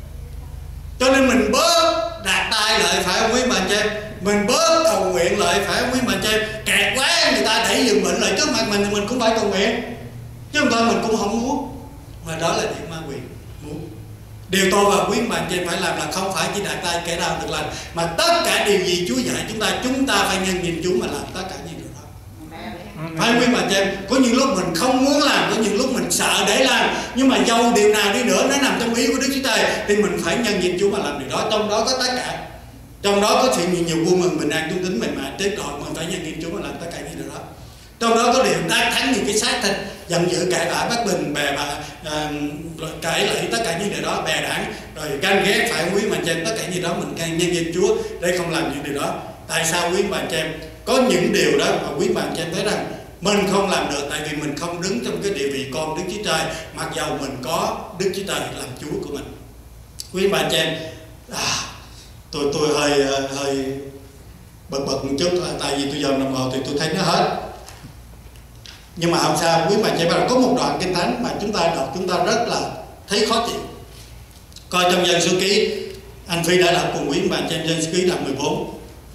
Cho nên mình bớt đặt tay lại, phải không quý bạn cho em? Mình bớt cầu nguyện lại, phải không quý bạn cho em? Kẹt quá người ta đẩy giùm bệnh lại trước mặt mình thì mình cũng phải cầu nguyện, chứ không thôi mình cũng không muốn. Mà đó là điều ma quỷ muốn. Điều tôi và quý bạn cho em phải làm là không phải chỉ đặt tay kẻ đau được lành, mà tất cả điều gì Chúa dạy chúng ta, chúng ta phải nhân nhìn Chúa mà làm tất cả những điều đó. Phải quý bạn cho em? Có những lúc mình không muốn làm, có những lúc mình sợ để làm, nhưng mà dầu điều nào đi nữa nó nằm trong ý của Đức Chúa Trời thì mình phải nhân nhìn Chúa mà làm điều đó. Trong đó có tất cả, trong đó có sự nhiều vui mừng bình an trung tính mềm mại chết rồi, mình phải nhân nhìn Chúa mà làm tất cả những điều đó. Trong đó có điều đắc thắng những cái xác thịt, giận dữ cãi vã bất bình, bè bạ, uh, cãi lẫy, tất cả những điều đó, bè đảng, rồi ganh ghét, phải quý bạn cho em, tất cả những điều đó mình can nhân danh Chúa để không làm những điều đó. Tại sao quý bạn cho em? Có những điều đó mà quý bạn cho em thấy rằng mình không làm được, tại vì mình không đứng trong cái địa vị con Đức Chúa Trời, mặc dầu mình có Đức Chúa Trời làm Chúa của mình. Quý bạn cho em, à, tôi tôi hơi hơi bật bật một chút, tại vì tôi dòm đồng hồ thì tôi thấy nó hết. Nhưng mà không sao, quý bạn cho em, có một đoạn Kinh Thánh mà chúng ta đọc chúng ta rất là thấy khó chịu. Coi trong Dân Số Ký, anh Phi đã đọc cùng quý bạn cho em Dân Số Ký đoạn mười bốn.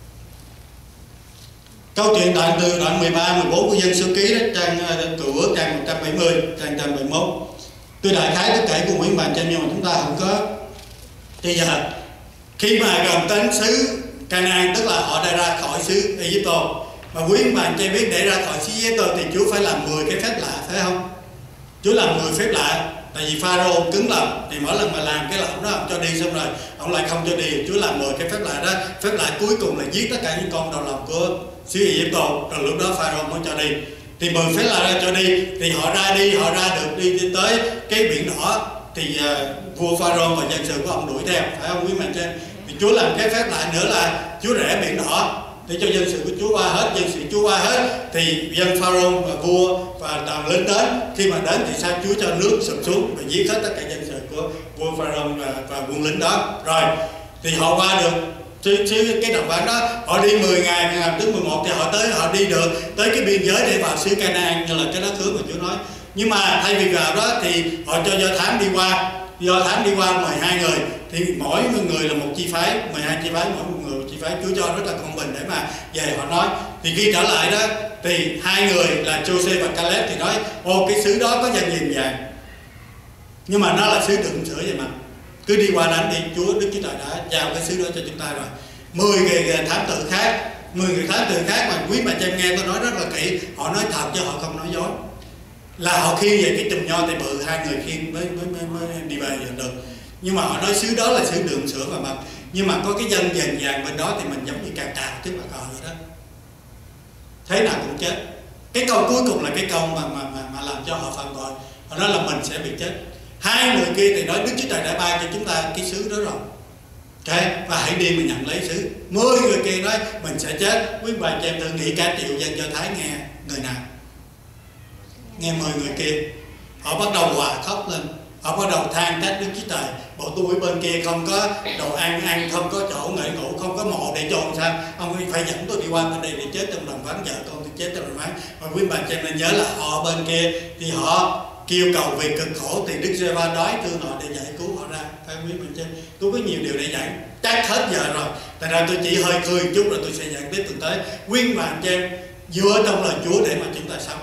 Câu chuyện đoạn từ đoạn mười ba, mười bốn của Dân Số Ký đó, trang Cựu Ước trang một trăm bảy mươi, trang một trăm bảy mươi mốt. Tôi đại khái tôi kể cùng quý bạn cho em, nhưng mà chúng ta không có. Bây giờ khi mà gần đến xứ Canaan, tức là họ đã ra khỏi xứ Egypto, mà quý bạn cho em biết để ra khỏi xứ Egypto thì Chúa phải làm mười cái phép lạ, phải không? Chúa làm mười phép lạ. Tại vì Pharaoh cứng lòng thì mỗi lần mà làm cái lỏng đó ông cho đi, xong rồi ông lại không cho đi. Chúa làm mười cái phép lạ đó. Phép lạ cuối cùng là giết tất cả những con đầu lòng của xứ Egypto, rồi lúc đó Pharaoh mới cho đi. Thì mười phép lạ ra cho đi, thì họ ra đi, họ ra được đi tới cái biển đỏ, thì uh, vua Pharaoh và dân sự của ông đuổi theo, phải không quý bạn cho em? Thì Chúa làm cái phép lạ nữa là Chúa rẽ biển đỏ để cho dân sự của Chúa qua hết, dân sự Chúa qua hết, thì dân Pharaoh và vua và đoàn lính đến. Khi mà đến thì sao? Chúa cho nước sụp xuống và giết hết tất cả dân sự của vua Pharaoh và, và quân lính đó. Rồi thì họ qua được Xứ, xứ cái đồng vắng đó họ đi mười ngày, ngày thứ mười một thì họ tới họ đi được tới cái biên giới để vào xứ Canaan, như là cái đất hứa mà Chúa nói. Nhưng mà thay vì vào đó thì họ cho Do Thám đi qua, Do Thám đi qua mười hai người, thì mỗi người là một chi phái, mười hai chi phái, mỗi một người một chi phái. Chúa cho rất là công bình để mà về họ nói. Thì khi trở lại đó thì hai người là Giô-suê và Ca-lép thì nói ô cái xứ đó có dân nhìn vàng, nhưng mà nó là xứ đựng sữa vậy mà, cứ đi qua đánh đi, Chúa Đức Chúa Trời đã giao cái xứ đó cho chúng ta rồi. Mười người thám tử khác, mười người thám tử khác mà quý bà chị em nghe tôi nói rất là kỹ, họ nói thật chứ họ không nói dối, là họ khiêng về cái chùm nho thì bự, hai người khiêng mới, mới, mới, mới đi về được. Nhưng mà họ nói xứ đó là xứ đường sữa và mật, nhưng mà có cái dân vàng vàng bên đó thì mình giống như cào cào trước mặt họ vậy đó, thế nào cũng chết. Cái câu cuối cùng là cái câu mà mà mà, mà làm cho họ phạm tội, họ nói là mình sẽ bị chết. Hai người kia thì nói Đức Chúa Trời đã ban cho chúng ta cái xứ đó rồi, okay. Và hãy đi mà nhận lấy xứ. Mười người kia nói mình sẽ chết. Quý bà chị em thử nghĩ cả triệu dân Do Thái nghe người nào? Nghe mười người kia, họ bắt đầu hòa khóc lên, họ bắt đầu than trách Đức Chúa Trời. Bộ tôi bên kia không có đồ ăn ăn, không có chỗ nghỉ ngủ, không có mộ để chôn sao? Ông phải dẫn tôi đi qua bên đây để chết trong đồng vắng, vợ con tôi chết trong đồng vắng. Và quý bà chị em nên nhớ là họ bên kia thì họ kêu cầu vì cực khổ, thì Đức Giê-hô-va đói thương họ để giải cứu họ ra. Phải quý bà chị em, tôi có nhiều điều để giảng, chắc hết giờ rồi. Tại ra tôi chỉ hơi cười chút rồi tôi sẽ giảng tiếp tuần tới. Quý bà chị em dựa trong lời Chúa để mà chúng ta sống.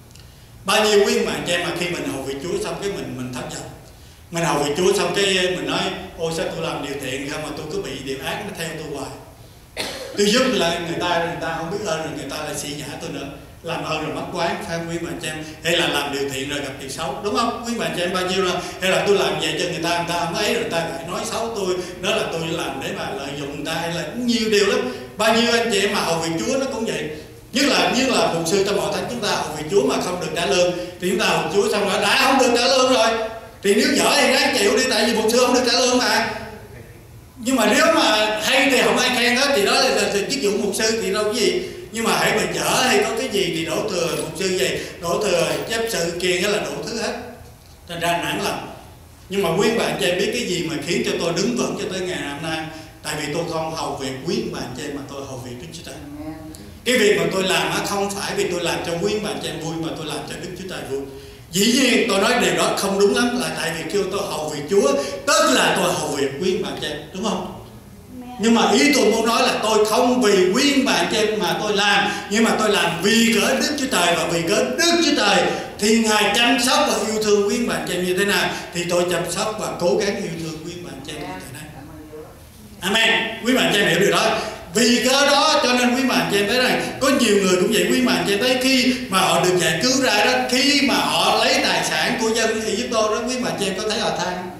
Bao nhiêu quý bà chị em mà khi mình hầu việc Chúa xong cái mình mình thất vọng, mình hầu việc Chúa xong cái mình nói ôi sao tôi làm điều thiện không mà tôi cứ bị điều ác nó theo tôi hoài, tôi giúp lại người ta, người ta không biết ơn rồi người ta lại xỉ nhã tôi nữa, làm ơn rồi mất quán. Phải quý bà chị em, hay là làm điều thiện rồi gặp điều xấu, đúng không quý bà chị em? Bao nhiêu rồi, hay là tôi làm vậy cho người ta, người ta không ấy rồi người ta lại nói xấu tôi, đó là tôi làm để mà lợi dụng người ta, hay là nhiều điều lắm. Bao nhiêu anh chị em mà hầu việc Chúa nó cũng vậy. Nhất là như là mục sư trong hội thánh chúng ta hầu việc Chúa mà không được trả lương, thì chúng ta hầu Chúa xong rồi đã không được trả lương rồi, thì nếu dở thì ráng chịu đi, tại vì mục sư không được trả lương mà. Nhưng mà nếu mà hay thì không ai khen hết, thì đó là, là, là chức vụ mục sư thì đâu có gì. Nhưng mà hãy mình dở hay có cái gì thì đổ thừa mục sư vậy, đổ thừa chấp sự kia là đủ thứ hết, thành ra nản lòng. Nhưng mà quý bạn chị em biết cái gì mà khiến cho tôi đứng vững cho tới ngày hôm nay? Tại vì tôi không hầu việc quý bạn chị em mà tôi hầu việc Đức Chúa Trời. Cái việc mà tôi làm không phải vì tôi làm cho quý bạn chị em vui, mà tôi làm cho Đức Chúa Trời vui. Dĩ nhiên tôi nói điều đó không đúng lắm, là tại vì kêu tôi hầu việc Chúa tức là tôi hầu việc quý bạn chị em, đúng không? Nhưng mà ý tôi muốn nói là tôi không vì quý bạn chị em mà tôi làm, nhưng mà tôi làm vì cỡ Đức Chúa Trời, và vì cỡ Đức Chúa Trời thì Ngài chăm sóc và yêu thương quý bạn chị em như thế nào thì tôi chăm sóc và cố gắng yêu thương quý bạn chị em như thế này. Amen. Quý bạn chị em hiểu điều đó. Vì cớ đó cho nên quý bạn chị em thấy rằng có nhiều người cũng vậy. Quý bạn chị em thấy khi mà họ được giải cứu ra đó, khi mà họ lấy tài sản của dân Ai-cập đó, quý bạn chị em có thấy họ than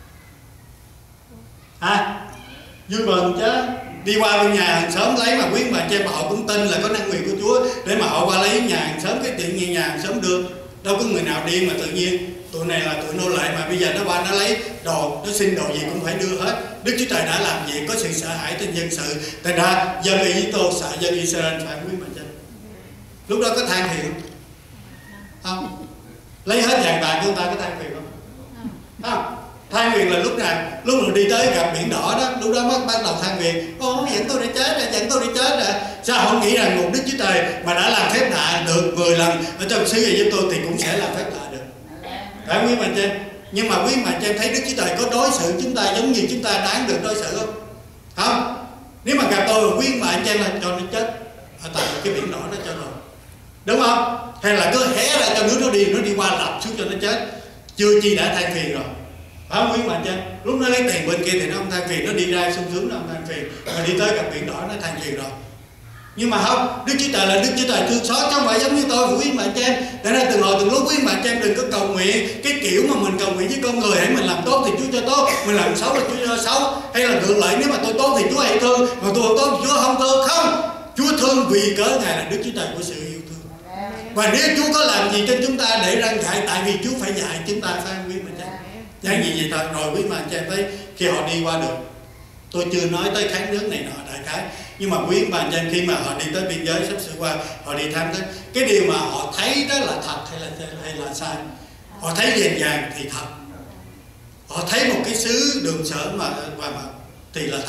à, vui mừng chứ. Đi qua bên nhà hàng xóm lấy, mà quý bạn chị em họ cũng tin là có năng quyền của Chúa để mà họ qua lấy nhà hàng xóm, cái tiện như nhà hàng xóm được. Đâu có người nào điên mà tự nhiên tụi này là tụi nô lệ mà bây giờ nó qua nó lấy đồ, nó xin đồ gì cũng phải đưa hết. Đức Chúa Trời đã làm gì, có sự sợ hãi trên dân sự, thành ra dân Ai-cập sợ dân Israel. Phải quý bạn chị, lúc đó có than phiền không? Lấy hết vàng bạc của người ta có than phiền không? Không. Than phiền là lúc nào? Lúc nào đi tới gặp biển đỏ đó, lúc đó mới bắt đầu than phiền. Ô, dẫn tôi đi chết rồi, dẫn tôi đi chết rồi. Sao không nghĩ rằng một Đức Chúa Trời mà đã làm phép lạ được mười lần ở trong xứ Ai-cập thì cũng sẽ làm phép lạ được. Phải quý bạn chị em? Nhưng mà quý bạn chị em thấy Đức Chúa Trời có đối xử chúng ta giống như chúng ta đáng được đối xử không? Không. Nếu mà gặp tôi và quý bạn chị em là cho nó chết ở tại cái biển đỏ đó cho rồi, đúng không? Hay là cứ hé ra cho nước nó đi, nó đi qua lặp xuống cho nó chết, chưa chi đã than phiền rồi. Phải không quý bạn chị em? Lúc nó lấy tiền bên kia thì nó không than phiền, nó đi ra sung sướng nó không than phiền, mà đi tới gặp biển đỏ nó than phiền rồi. Nhưng mà không, Đức Chúa Trời là Đức Chúa Trời thương xót, chứ không phải giống như tôi và quý bạn chị em. Để ra từng hồi từng lúc quý bạn chị em đừng có cầu nguyện cái kiểu mà mình cầu nguyện với con người, hãy mình làm tốt thì Chúa cho tốt, mình làm xấu thì Chúa cho xấu, hay là ngược lại, nếu mà tôi tốt thì Chúa hãy thương, mà tôi không tốt thì Chúa không thương. Không, Chúa thương vì cớ Ngài là Đức Chúa Trời của sự yêu thương. Và nếu Chúa có làm gì cho chúng ta để răn dạy, tại vì Chúa phải dạy chúng ta, phải không quý bạn chị em? Chẳng gì vậy thôi. Rồi quý bạn chị em thấy khi họ đi qua được, tôi chưa nói tới kháng nước này nọ đại khái, nhưng mà quý bạn chị em khi mà họ đi tới biên giới sắp sửa qua, họ đi thăm tới cái điều mà họ thấy đó là thật hay là hay là sai. Họ thấy vàng vàng thì thật, họ thấy một cái xứ đường sởn mà, mà, mà thì là thật,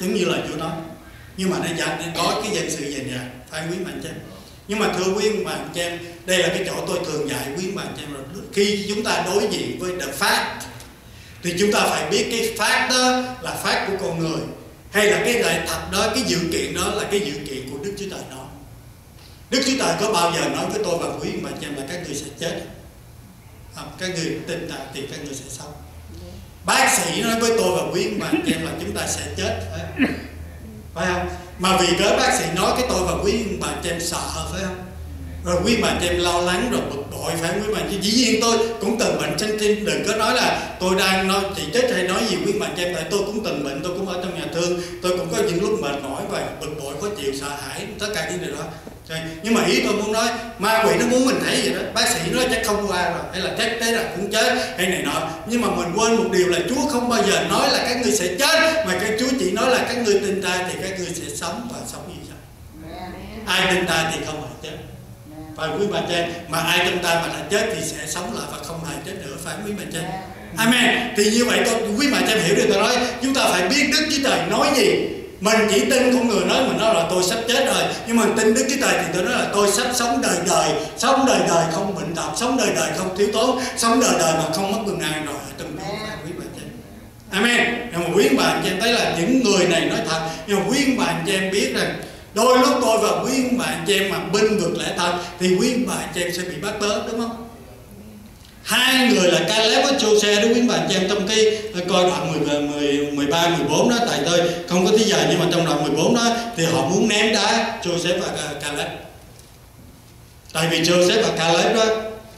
giống như là Chúa nói. Nhưng mà nó dành có cái dân sự dành dàng, phải quý bạn chị em. Nhưng mà thưa quý bạn chị em, đây là cái chỗ tôi thường dạy quý bạn chị em, rồi khi chúng ta đối diện với the fact thì chúng ta phải biết cái fact đó là fact của con người, hay là cái lẽ thật đó, cái dự kiện đó là cái dự kiện của Đức Chúa Trời nói. Đức Chúa Trời có bao giờ nói với tôi và quý bạn chị em là các người sẽ chết không? Các người tin ta thì các người sẽ sống. Bác sĩ nói với tôi và quý bạn chị em là chúng ta sẽ chết, phải, phải không? Mà vì cớ bác sĩ nói cái tôi và quý bạn chị em sợ, phải không? Rồi quý bạn chị em lo lắng rồi bực bội, phải không quý bạn chị? Dĩ nhiên tôi cũng từng bệnh sinh tim, đừng có nói là tôi đang nói chị chết hay nói gì quý bạn chị em, tại tôi cũng từng bệnh, tôi cũng ở trong nhà thương, tôi cũng có những lúc mệt mỏi và bực bội, khó chịu, sợ hãi, tất cả những điều đó. Nhưng mà ý tôi muốn nói, ma quỷ nó muốn mình thấy vậy đó, bác sĩ nói chắc không qua rồi, hay là chắc thế là cũng chết hay này nọ, nhưng mà mình quên một điều là Chúa không bao giờ nói là các ngươi sẽ chết, mà cái Chúa chỉ nói là các ngươi tin ta thì các ngươi sẽ sống và sống như vậy. Ai tin ta thì không hề chết, phải quý bà cha, mà ai tin ta mà đã chết thì sẽ sống lại và không hề chết nữa, phải quý bà cha. Amen. Thì như vậy tôi quý bà cha hiểu được tôi nói, chúng ta phải biết Đức Chúa Trời nói gì. Mình chỉ tin con người nói, mình nói là tôi sắp chết rồi, nhưng mà tin Đức Chúa Trời thì tôi nói là tôi sắp sống đời đời, sống đời đời không bệnh tật, sống đời đời không thiếu thốn, sống đời đời mà không mất bình an rồi ở trong Chúa, phải quý bà cha. Amen. Nhưng mà quý bà cha em thấy là những người này nói thật, nhưng mà quý bà cha em biết rằng đôi lúc tôi và quý bà cha em mà binh vực lẽ thật thì quý bà cha em sẽ bị bắt bớ, đúng không? Hai người là Caleb với Giô-se đó quý bà cha em, trong cái coi đoạn mười ba, mười bốn đó, tại tôi không có tí giờ, nhưng mà trong đoạn mười bốn đó thì họ muốn ném đá Giô-se và Caleb. Tại vì Giô-se và Caleb đó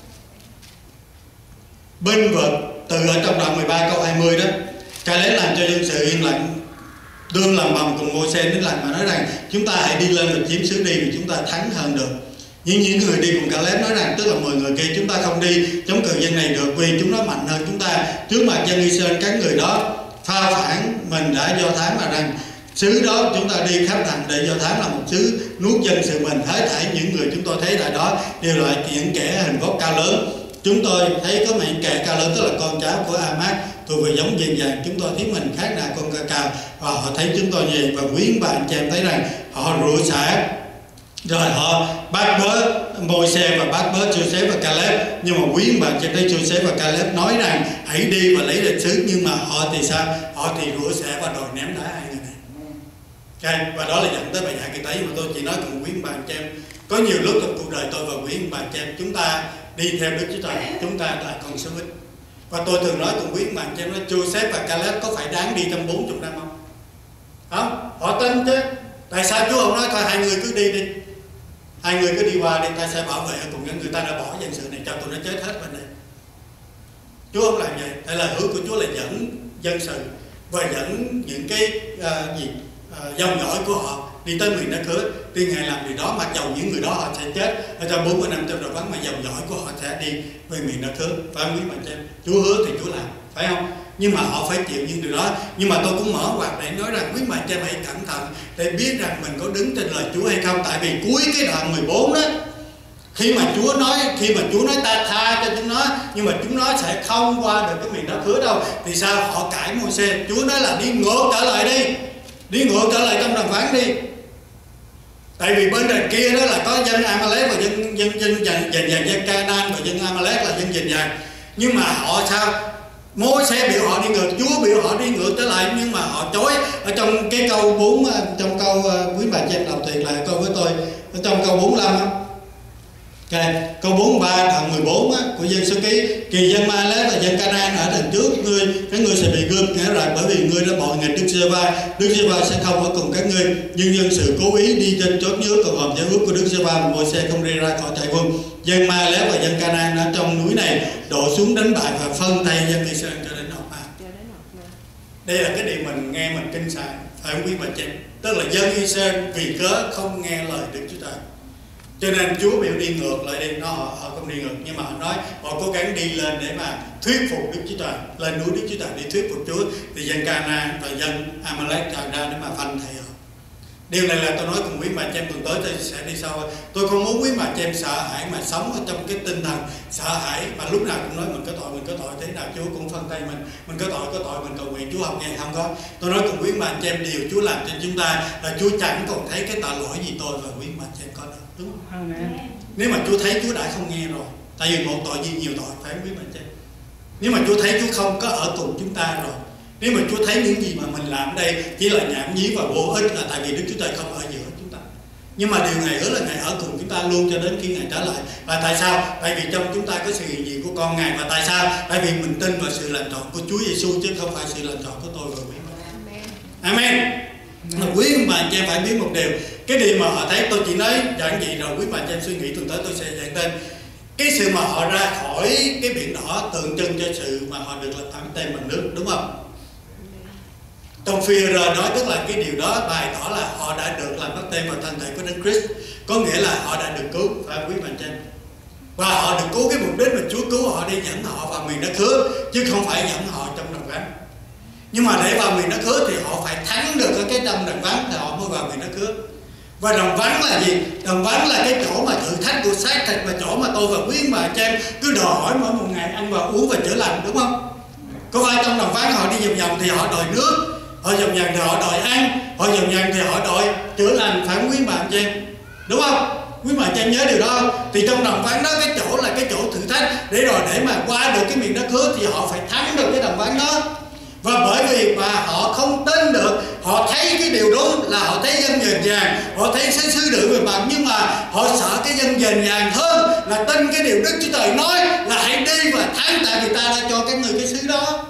binh vực từ ở trong đoạn mười ba câu hai mươi đó, Caleb làm cho dân sự yên lặng, đương làm bầm cùng Môi-se đến lành mà nói rằng chúng ta hãy đi lên và chiếm xứ đi vì chúng ta thắng hơn được. Nhưng những người đi cùng Caleb nói rằng, tức là mười người kia, chúng ta không đi chống cự dân này được vì chúng nó mạnh hơn chúng ta. Trước mặt dân Israel, các người đó pha phản mình đã do thám mà rằng xứ đó chúng ta đi khắp thành để do thám là một xứ nuốt dân sự mình. Hết thảy những người chúng tôi thấy tại đó đều là những kẻ hình vóc cao lớn. Chúng tôi thấy có mấy kẻ cao lớn, tức là con cháu của Amak, thuộc về giống dần dàng. Chúng tôi thấy mình khác nào con ca cao, và họ thấy chúng tôi như vậy. Và quý bạn chị em thấy rằng họ rủa xả, rồi họ bắt bớ Môi-se và bắt bớ Giô-se và Caleb. Nhưng mà quý bạn chị thấy Giô-se và Caleb nói rằng hãy đi và lấy được xứ, nhưng mà họ thì sao? Họ thì rủa xả và đòi ném đá hai người này. Okay. Và đó là dẫn tới bài giảng kỳ tới. Mà tôi chỉ nói cùng quý bạn chị em, có nhiều lúc trong cuộc đời tôi và quý bạn chị em, chúng ta đi theo Đức Chúa Trời, chúng ta là con số ít. Và tôi thường nói cùng quý bạn chị em, nói Giô-se và Caleb có phải đáng đi trong bốn mươi năm không? Không, họ tin chứ. Tại sao Chúa không nói thôi hai người cứ đi đi, hai người cứ đi qua đi, ta sẽ bảo vệ cùng những người ta đã bỏ dân sự này cho tụi nó chết hết bên đây. Chúa không làm vậy. Tại là hứa của Chúa là dẫn dân sự và dẫn những cái uh, gì uh, dòng dõi của họ đi tới miền đất hứa. Tuy Ngài làm điều đó, mặc dầu những người đó họ sẽ chết ở trong bốn mươi năm trong đời vắng, mà dòng dõi của họ sẽ đi về miền đất hứa. Phải không quý bạn chị em? Chúa hứa thì Chúa làm, phải không? Nhưng mà họ phải chịu những điều đó. Nhưng mà tôi cũng mở quạt để nói rằng quý bạn chị em hãy cẩn thận để biết rằng mình có đứng trên lời Chúa hay không. Tại vì cuối cái đoạn mười bốn đó, khi mà Chúa nói, khi mà Chúa nói ta tha cho chúng nó, nhưng mà chúng nó sẽ không qua được cái miền đất hứa đâu, thì sao? Họ cãi Môi-se. Chúa nói là đi ngược trở lại đi, đi ngược trở lại trong đàm phán đi. Tại vì bên đằng kia đó là có dân Amalek và dân dân dân dần dần dần dân Canaan, và dân Amalek là dân dần dần. Nhưng mà họ sao? Môi-se biểu họ đi ngược, Chúa biểu họ đi ngược trở lại, nhưng mà họ chối. Ở trong cái câu bốn, trong câu quý bà chị em đọc thiệt lại câu với tôi, ở trong câu bốn mươi lăm á, okay. Câu bốn mươi ba đoạn mười bốn á, của dân số ký, kỳ dân Ma-lét và dân Canaan ở đằng trước ngươi, các ngươi sẽ bị gươm ngã rạch, bởi vì ngươi đã bội nghịch Đức Giê-hô-va. Đức Giê-hô-va sẽ không ở cùng các ngươi, nhưng dân sự cố ý đi trên chốt nhớ còn hòm giao ước của Đức Giê-hô-va, mà Môi-se không đi ra khỏi trại quân. Dân Ma-lét và dân Canaan ở trong núi này đổ xuống đánh bại và phân tay dân Israel cho đến nộp mạng. Đây là cái điều mình nghe mình kinh sợ, phải không quý bà chị? Tức là dân Israel vì cớ không nghe lời Đức Chúa Trời, cho nên Chúa biểu đi ngược lại đi. Nó họ, họ không đi ngược, nhưng mà họ nói họ cố gắng đi lên để mà thuyết phục Đức Chúa Trời, lên núi Đức Chúa Trời để thuyết phục Chúa. Thì dân Canaan và dân Amalek tràn ra để mà phanh thầy họ. Điều này là tôi nói cùng quý bà chị em tuần tới tôi sẽ đi sâu. Tôi không muốn quý bà chị em sợ hãi mà sống ở trong cái tinh thần sợ hãi mà lúc nào cũng nói mình có tội, mình có tội, thế nào Chúa cũng phân tay mình, mình có tội, có tội, mình cầu nguyện Chúa học nghe. Không có. Tôi nói cùng quý bà chị em điều Chúa làm cho chúng ta là Chúa chẳng còn thấy cái tội lỗi gì tôi và quý bà chị em có được, đúng không? Amen. Nếu mà Chúa thấy Chúa đã không nghe rồi, tại vì một tội gì nhiều tội, phải không quý bà chị em? Nếu mà Chúa thấy Chúa không có ở cùng chúng ta rồi, nếu mà Chúa thấy những gì mà mình làm ở đây chỉ là nhảm nhí và vô ích, là tại vì Đức Chúa Trời không ở giữa chúng ta. Nhưng mà điều Ngài hứa là Ngài ở cùng chúng ta luôn cho đến khi Ngài trở lại. Và tại sao? Tại vì trong chúng ta có sự hiện diện của con Ngài. Và tại sao? Tại vì mình tin vào sự làm trọn của Chúa Giêsu chứ không phải sự làm trọn của tôi và quý bà. Amen. Mà quý bà anh chị em phải biết một điều, cái điều mà họ thấy, tôi chỉ nói giảng gì rồi quý bà anh chị em suy nghĩ tuần tới tôi sẽ giảng tên. Cái sự mà họ ra khỏi cái biển đỏ tượng trưng cho sự mà họ được làm thánh tên bằng nước, đúng không? Trong Phi-e-rơ nói tức là cái điều đó bày tỏ là họ đã được làm bắt tên vào thân thể của Đấng Christ, có nghĩa là họ đã được cứu, phải quý bạn trên. Và họ được cứu, cái mục đích mà Chúa cứu họ đi dẫn họ vào miền đất hứa, chứ không phải dẫn họ trong đồng vắng. Nhưng mà để vào miền đất hứa thì họ phải thắng được ở cái trong đồng vắng thì họ mới vào miền đất hứa. Và đồng vắng là gì? Đồng vắng là cái chỗ mà thử thách của xác thịt, và chỗ mà tôi và quý bà chị em cứ đòi hỏi mỗi một ngày ăn và uống và chữa lành, đúng không? Có phải trong đồng vắng họ đi vòng vòng thì họ đòi nước, họ vòng vòng thì họ đòi ăn, họ vòng vòng thì họ đòi chữa lành, phải không quý bà chị em? Đúng không? Quý bà chị em nhớ điều đó không? Thì trong đồng vắng đó, cái chỗ là cái chỗ thử thách, để rồi để mà qua được cái miền đất hứa thì họ phải thắng được cái đồng vắng đó. Và bởi vì mà họ không tin được, họ thấy cái điều đúng là họ thấy dân dền vàng, họ thấy sứ sứ điệu về mặt, nhưng mà họ sợ cái dân dền vàng hơn là tin cái điều Đức Chúa Trời nói là hãy đi và thắng, tại vì ta đã cho cái người cái xứ đó.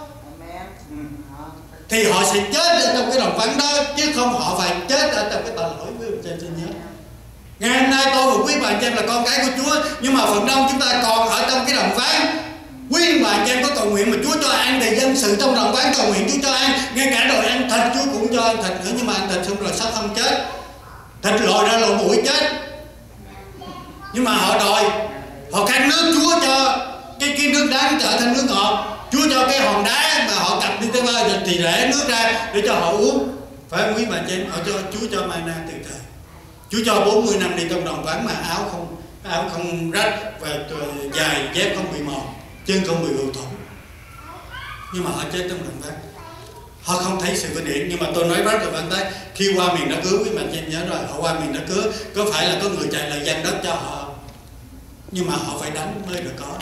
Thì họ sẽ chết ở trong cái đồng vắng đó, chứ không họ phải chết ở trong cái tội lỗi. Quý bà chị em nhớ, ngày hôm nay tôi và quý bà chị em là con cái của Chúa, nhưng mà phần đông chúng ta còn ở trong cái đồng vắng. Quý bà chị em có cầu nguyện mà Chúa cho ăn thì dân sự trong đồng vắng cầu nguyện Chúa cho ăn, ngay cả đòi ăn thịt Chúa cũng cho ăn thịt nữa, nhưng mà ăn thịt xong rồi sắp không chết, thịt lòi ra lỗ mũi chết. Nhưng mà họ đòi, họ khăn nước Chúa cho cái cái nước đắng trở thành nước ngọt, Chúa cho cái hòn đá mà họ cầm đi tới bao giờ thì rẽ nước ra để cho họ uống, phải không quý bà chị em? Họ cho Chúa cho mana từ trời, Chúa cho bốn mươi năm đi trong đồng vắng mà áo không áo không rách và giày dép không bị mòn, chân không bị hư thủng, nhưng mà họ chết trong đồng vắng. Họ không thấy sự vinh hiển. Nhưng mà tôi nói rất là văn tay, khi qua miền đất hứa, quý bà chị em nhớ rồi, họ qua miền đất hứa có phải là có người chạy lại giành đất cho họ, nhưng mà họ phải đánh mới được có.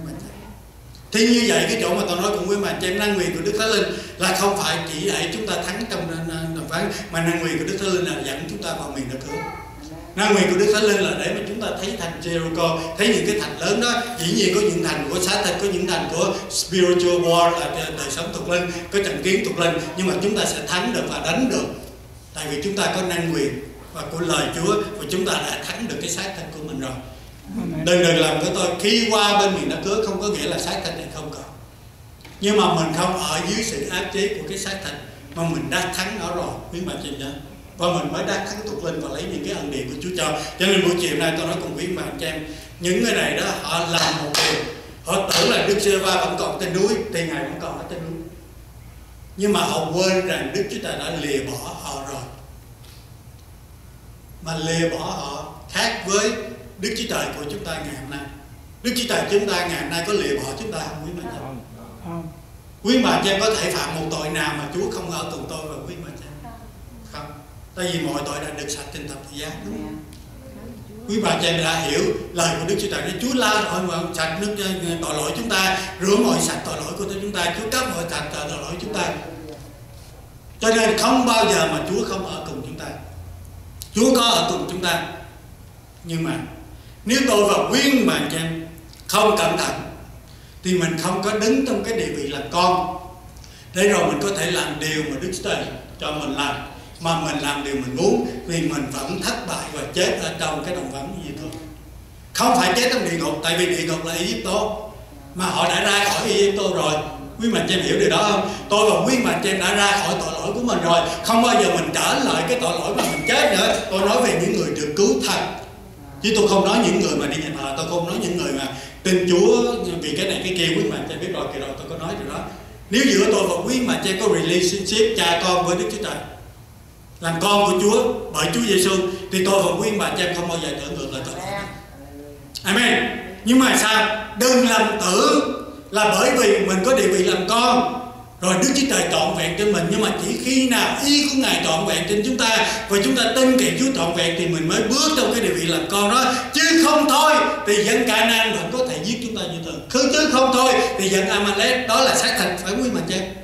Thì như vậy cái chỗ mà tôi nói cùng quý bà chị em, năng quyền của Đức Thánh Linh là không phải chỉ để chúng ta thắng trong đồng vắng, mà năng quyền của Đức Thánh Linh là dẫn chúng ta vào miền đất hứa. Năng quyền của Đức Thánh Linh là để mà chúng ta thấy thành Jericho, thấy những cái thành lớn đó. Dĩ nhiên có những thành của xác thịt, có những thành của spiritual war là đời sống thuộc linh, có trận kiến thuộc linh, nhưng mà chúng ta sẽ thắng được và đánh được, tại vì chúng ta có năng quyền và của lời Chúa, và chúng ta đã thắng được cái xác thịt của mình rồi. Đừng đừng làm cái tôi khi qua bên miền đất hứa không có nghĩa là xác thịt này không còn, nhưng mà mình không ở dưới sự áp chế của cái xác thịt, mà mình đã thắng nó rồi, quý bà chị nhớ. Và mình mới đã thắng thuộc linh và lấy những cái ân điển của Chúa cho. Cho nên buổi chiều nay tôi nói cùng quý bà chị em, những người này đó họ làm một điều, họ tưởng là Đức Giê-hô-va vẫn còn trên núi thì Ngài vẫn còn ở trên núi, nhưng mà họ quên rằng Đức Chúa Trời đã lìa bỏ họ rồi. Mà lìa bỏ họ khác với Đức Chúa Trời của chúng ta ngày hôm nay. Đức Chúa Trời chúng ta ngày hôm nay có lìa bỏ chúng ta không quý bà chị em? Không. Quý bà chị em có thể phạm một tội nào mà Chúa không ở cùng tôi và quý bà chị em? Không. Tại vì mọi tội đã được sạch trên thập tự giá, đúng không? Quý bà chị em đã hiểu lời của Đức Chúa Trời, để Chúa la mọi mọi sạch nước tội lỗi chúng ta, rửa mọi sạch tội lỗi của chúng ta, Chúa cấp mọi sạch tội lỗi chúng ta. Cho nên không bao giờ mà Chúa không ở cùng chúng ta. Chúa có ở cùng chúng ta. Nhưng mà nếu tôi và quý bà chị em không cẩn thận thì mình không có đứng trong cái địa vị là con, để rồi mình có thể làm điều mà Đức Chúa Trời cho mình làm, mà mình làm điều mình muốn, vì mình vẫn thất bại và chết ở trong cái đồng vắng như thôi. Không phải chết trong địa ngục, tại vì địa ngục là Ai Cập, mà họ đã ra khỏi Ai Cập rồi. Quý bà chị em hiểu điều đó không? Tôi và quý bà chị em đã ra khỏi tội lỗi của mình rồi, không bao giờ mình trở lại cái tội lỗi mà mình chết nữa. Tôi nói về những người được cứu thật, chứ tôi không nói những người mà đi nhà thờ, tôi không nói những người mà tin Chúa vì cái này cái kia. Quý bà chị em biết rồi, kỳ rồi tôi có nói điều đó. Nếu giữa tôi và quý bà chị em có relationship cha con với Đức Chúa Trời làm con của Chúa bởi Chúa Giêsu, thì tôi và quý bà chị em không bao giờ trở ngược lại tội lỗi. Amen. Nhưng mà sao? Đừng lầm tưởng là bởi vì mình có địa vị làm con rồi Đức Chúa Trời trọn vẹn trên mình, nhưng mà chỉ khi nào ý của Ngài trọn vẹn trên chúng ta và chúng ta tin cậy Chúa trọn vẹn thì mình mới bước trong cái địa vị làm con đó. Chứ không thôi thì dân Ca-nan vẫn có thể giết chúng ta như thường. Cứ chứ không thôi thì dân A-ma-lét, đó là xác thịt, phải quý bà chị em.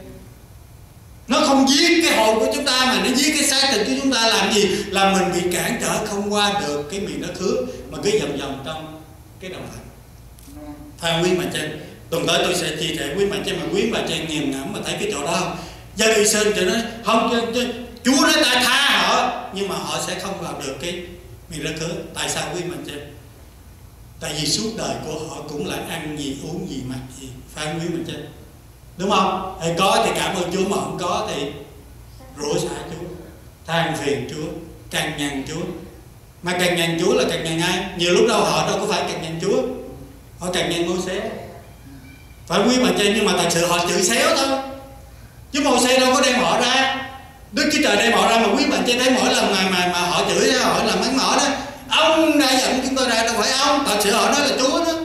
Nó không giết cái hồn của chúng ta mà nó giết cái xác thịt của chúng ta. Làm gì? Là mình bị cản trở không qua được cái miền đất hứa mà cứ vòng vòng trong cái đồng hành. Phải quý bà chị em. Tuần tới tôi sẽ chia sẻ quý bà chị em, mà quý bà chị em nghiền ngẫm mà thấy cái chỗ đó không? Dân Israel cho nói không, Chúa nói ta tha họ, nhưng mà họ sẽ không vào được cái miền đất hứa. Tại sao quý bà chị em? Tại vì suốt đời của họ cũng là ăn gì, uống gì, mặc gì. Phải quý bà chị em? Đúng không? Thì có thì cảm ơn Chúa, mà không có thì rủa xả Chúa, than phiền Chúa, cằn nhằn Chúa. Mà cằn nhằn Chúa là cằn nhằn ai? Nhiều lúc đâu họ đâu có phải cằn nhằn Chúa, họ cằn nhằn Môi-se. Phải quý bà chị, nhưng mà thật sự họ chửi xéo thôi, chứ Môi-se đâu có đem họ ra. Đức Chúa Trời đem họ ra, mà quý bà chị thấy mỗi lần mà mà, mà họ chửi ra, họ làm mắng mỏ đó, ông đã dẫn chúng tôi ra, đâu phải ông. Thật sự họ nói là Chúa đó.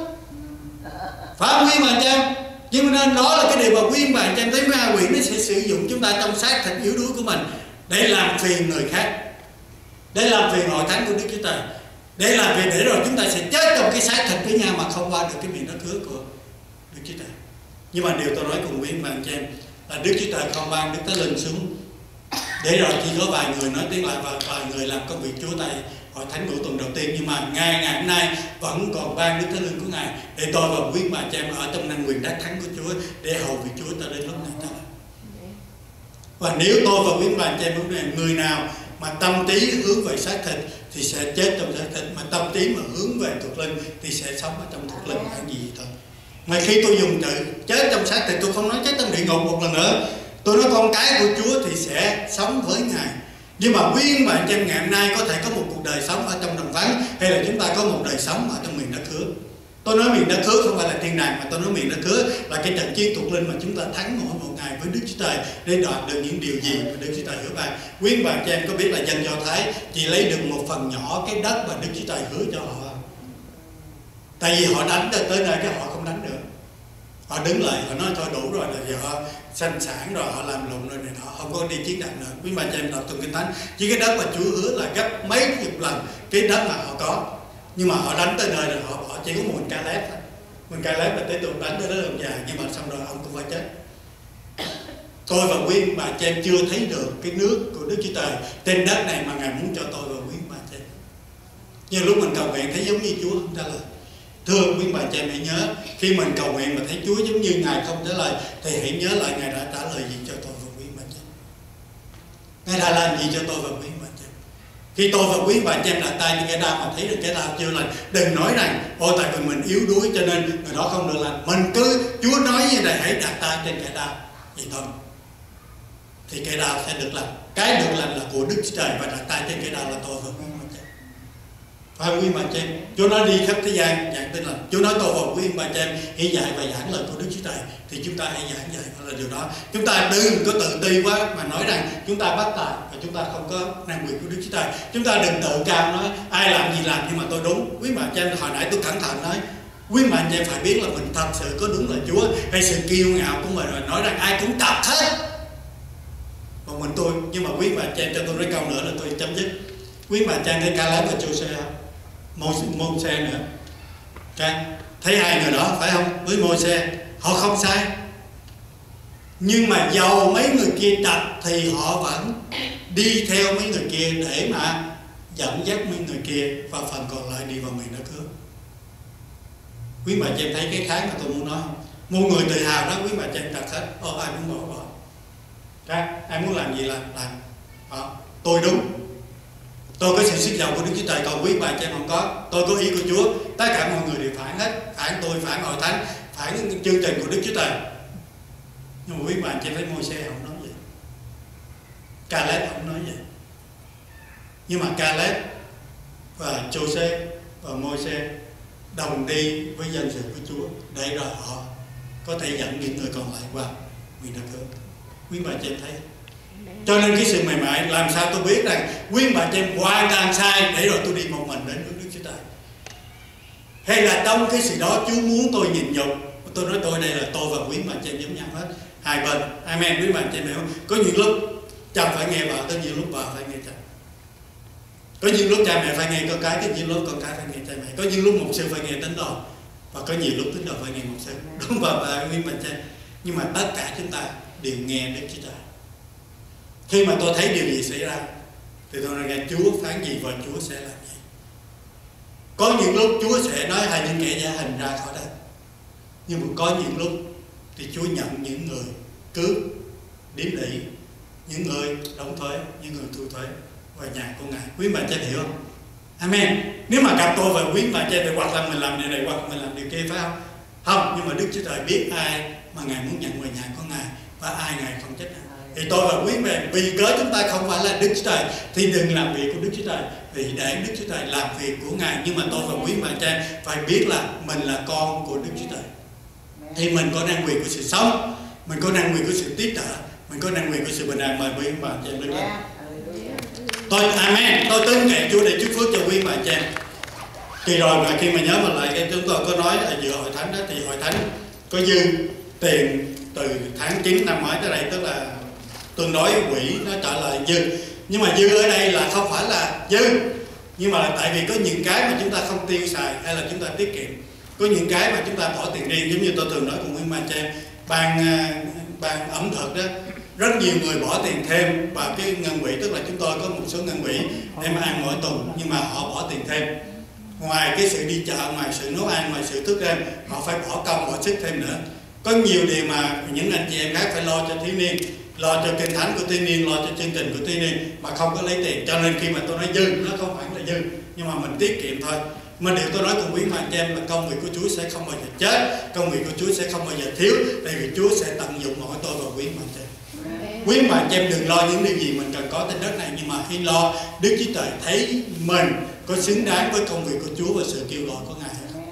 Phải quý bà chị. Nhưng nên đó là cái điều mà quý bà chị em thấy ma quỷ nó sẽ sử dụng chúng ta trong xác thịt yếu đuối của mình để làm phiền người khác, để làm phiền hội thánh của Đức Chúa Trời, để làm việc để rồi chúng ta sẽ chết trong cái xác thịt với nhau mà không qua được cái miền đất hứa của Đức Chúa Trời. Nhưng mà điều tôi nói cùng quý bà chị em là Đức Chúa Trời không ban Đức Thánh Linh xuống để rồi chỉ có vài người nói tiếng lại và vài người làm công việc Chúa tại hội thánh của tuần đầu tiên. Nhưng mà ngày ngày hôm nay vẫn còn ban Đức Thánh Linh của Ngài để tôi và quý bà chị em ở trong năng quyền đắc thắng của Chúa để hầu việc Chúa cho đến lúc này ta. Và nếu tôi và quý bà chị em lúc này, người nào mà tâm trí hướng về xác thịt thì sẽ chết trong xác thịt, mà tâm trí mà hướng về thuộc linh thì sẽ sống ở trong thuộc linh, hay gì thôi. Mà khi tôi dùng từ chết trong xác thịt, tôi không nói chết trong địa ngục một lần nữa. Tôi nói con cái của Chúa thì sẽ sống với Ngài. Nhưng mà quý bạn trên ngày hôm nay có thể có một cuộc đời sống ở trong đồng vắng, hay là chúng ta có một đời sống ở trong miền đất hứa. Tôi nói miền đất hứa không phải là thiên đàng, mà tôi nói miền đất hứa là cái trận chiến thuộc linh mà chúng ta thắng mỗi một ngày với Đức Chúa Trời để đoạt được những điều gì mà Đức Chúa Trời hứa ban. Quý bạn cho em có biết là dân Do Thái chỉ lấy được một phần nhỏ cái đất mà Đức Chúa Trời hứa cho họ. Tại vì họ đánh tới nơi cái họ không đánh được. Họ đứng lại, họ nói thôi đủ rồi, là giờ họ sanh sản rồi, họ làm lụng rồi này nọ, không có đi chiến trận nữa. Quý bà chị em đọc trong Kinh Thánh, chỉ cái đất mà Chúa hứa là gấp mấy chục lần cái đất mà họ có. Nhưng mà họ đánh tới nơi rồi họ, họ chỉ có một mình Ca-lép thôi. Mình Ca-lép là tới tụi đánh tới đó làm dài, nhưng mà xong rồi ông cũng phải chết. Tôi và quý bà chị em chưa thấy được cái nước của Đức Chúa Trời trên đất này mà Ngài muốn cho tôi và quý bà chị em. Nhưng lúc mình cầu nguyện thấy giống như Chúa không trả lời. Thưa quý bà chị em hãy nhớ, khi mình cầu nguyện mà thấy Chúa giống như Ngài không trả lời thì hãy nhớ lại Ngài đã trả lời gì cho tôi và quý bà chị em. Ngài đã làm gì cho tôi và quý bà chị em. Khi tôi và quý bà chị em đặt tay trên cái đau mà thấy được cái đau chưa lành, đừng nói rằng ôi tại vì mình yếu đuối cho nên người đó không được lành. Mình cứ Chúa nói như này, hãy đặt tay trên cái đau vậy thôi, thì cái đau sẽ được lành. Cái được lành là của Đức Chúa Trời, và đặt tay trên cái đau là tôi và quý bà chị em. Phải quý bà chị em, Chúa nói đi khắp thế gian giảng tin lành. Chúa nói tôi và quý bà chị em hãy dạy và giảng lời của Đức Chúa Trời, thì chúng ta hãy giảng dạy là điều đó. Chúng ta đừng có tự ti quá mà nói rằng chúng ta bất tài và chúng ta không có năng quyền của Đức Chúa Trời. Chúng ta đừng tự cao nói ai làm gì làm nhưng mà tôi đúng. Quý bà chị em, hồi nãy tôi cẩn thận nói, quý bà chị em phải biết là mình thật sự có đúng là Chúa, hay sự kiêu ngạo của mình rồi nói rằng ai cũng tập hết một mình tôi. Nhưng mà quý bà chị em cho tôi nói câu nữa là tôi chấm dứt. Quý bà chị em thấy Ca-lép và Giô-se không? Môi-se nữa. Okay. Thấy hai người đó phải không? Với Môi-se họ không sai, nhưng mà dầu mấy người kia trật thì họ vẫn đi theo mấy người kia để mà dẫn dắt mấy người kia, và phần còn lại đi vào miền đất hứa. Quý bà chị em thấy cái khác mà tôi muốn nói không? Một người tự hào đó, quý bà chị em trật hết. Ô, ai muốn bỏ bỏ okay. Ai muốn làm gì làm làm đó. Tôi đúng, tôi có sự sức giàu của Đức Chúa Trời, còn quý bà chị em không có. Tôi có ý của Chúa, tất cả mọi người đều phản hết, phản tôi, phản hội thánh, phản chương trình của Đức Chúa Trời. Nhưng mà quý bà chị em thấy Môi-se không nói vậy, Ca-lép không nói vậy. Nhưng mà Ca-lép và Giô-se và Môi-se đồng đi với dân sự của Chúa để rồi họ có thể dẫn những người còn lại qua miền đất hứa. Quý bà chị em thấy Cho nên cái sự mềm mại làm sao tôi biết rằng quý bà chị em hoàn toàn sai để rồi tôi đi một mình đến với Đức Chúa Trời. Hay là trong cái sự đó Chúa muốn tôi nhịn nhục, tôi nói tôi đây là tôi và quý bà chị em giống nhau hết, hai bên. Amen. Quý bà chị em hiểu không? Có những lúc chồng phải nghe vợ, có nhiều lúc vợ phải nghe chồng. Có những lúc cha mẹ phải nghe con cái, có những lúc con cái phải nghe cha mẹ. Có những lúc mục sư phải nghe tín đồ, và có nhiều lúc tín đồ phải nghe mục sư. Đúng không bà quý bà chị em? Nhưng mà tất cả chúng ta đều nghe Đức Chúa Trời. Khi mà tôi thấy điều gì xảy ra thì tôi nói nghe Chúa phán gì và Chúa sẽ làm gì. Có những lúc Chúa sẽ nói hai những kẻ giả hình ra khỏi đây, nhưng mà có những lúc thì Chúa nhận những người cướp, điếm đỉ, những người đóng thuế, những người thu thuế vào nhà của Ngài. Quý bà cha hiểu không? Amen. Nếu mà gặp tôi và quý bà cha thì hoặc là mình làm điều này hoặc mình làm điều kia, phải không? Không, nhưng mà Đức Chúa Trời biết ai mà Ngài muốn nhận về nhà của Ngài và ai Ngài không trách. Thì tôi và quý bà, vì cớ chúng ta không phải là Đức Chúa Trời thì đừng làm việc của Đức Chúa Trời, vì để Đức Chúa Trời làm việc của Ngài. Nhưng mà tôi và quý bà cha phải biết là mình là con của Đức Chúa Trời, thì mình có năng quyền của sự sống, mình có năng quyền của sự tiếp trợ, mình có năng quyền của sự bình an. Mời quý bà cha đứng lên. Tôi amen. Tôi tin cậy Chúa để chúc phước cho quý bà cha. Kỳ rồi mà khi mà nhớ mà lại cái chúng tôi có nói ở giữa hội thánh đó, thì hội thánh có dư tiền từ tháng chín năm ngoái tới đây, tức là tương đối quỹ nó trở lại dư. Nhưng mà dư ở đây là không phải là dư, nhưng mà là tại vì có những cái mà chúng ta không tiêu xài hay là chúng ta tiết kiệm. Có những cái mà chúng ta bỏ tiền riêng, giống như tôi thường nói cùng với bà cha, ban ban ẩm thực đó, rất nhiều người bỏ tiền thêm vào cái ngân quỹ, tức là chúng tôi có một số ngân quỹ để mà ăn mỗi tuần, nhưng mà họ bỏ tiền thêm. Ngoài cái sự đi chợ, ngoài sự nấu ăn, ngoài sự thức đêm, họ phải bỏ công, bỏ sức thêm nữa. Có nhiều điều mà những anh chị em khác phải lo cho thiếu niên, lo cho kinh thánh của thiếu niên, lo cho chương trình của thiếu niên mà không có lấy tiền. Cho nên khi mà tôi nói dư, nó không phải là dư, nhưng mà mình tiết kiệm thôi. Mà điều tôi nói cùng quý bà chị em là công việc của Chúa sẽ không bao giờ chết, công việc của Chúa sẽ không bao giờ thiếu, tại vì Chúa sẽ tận dụng mỗi tôi và quý bà chị em. Quý bà chị em đừng lo những điều gì mình cần có trên đất này, nhưng mà hãy lo Đức Chúa Trời thấy mình có xứng đáng với công việc của Chúa và sự kêu gọi của Ngài hay không.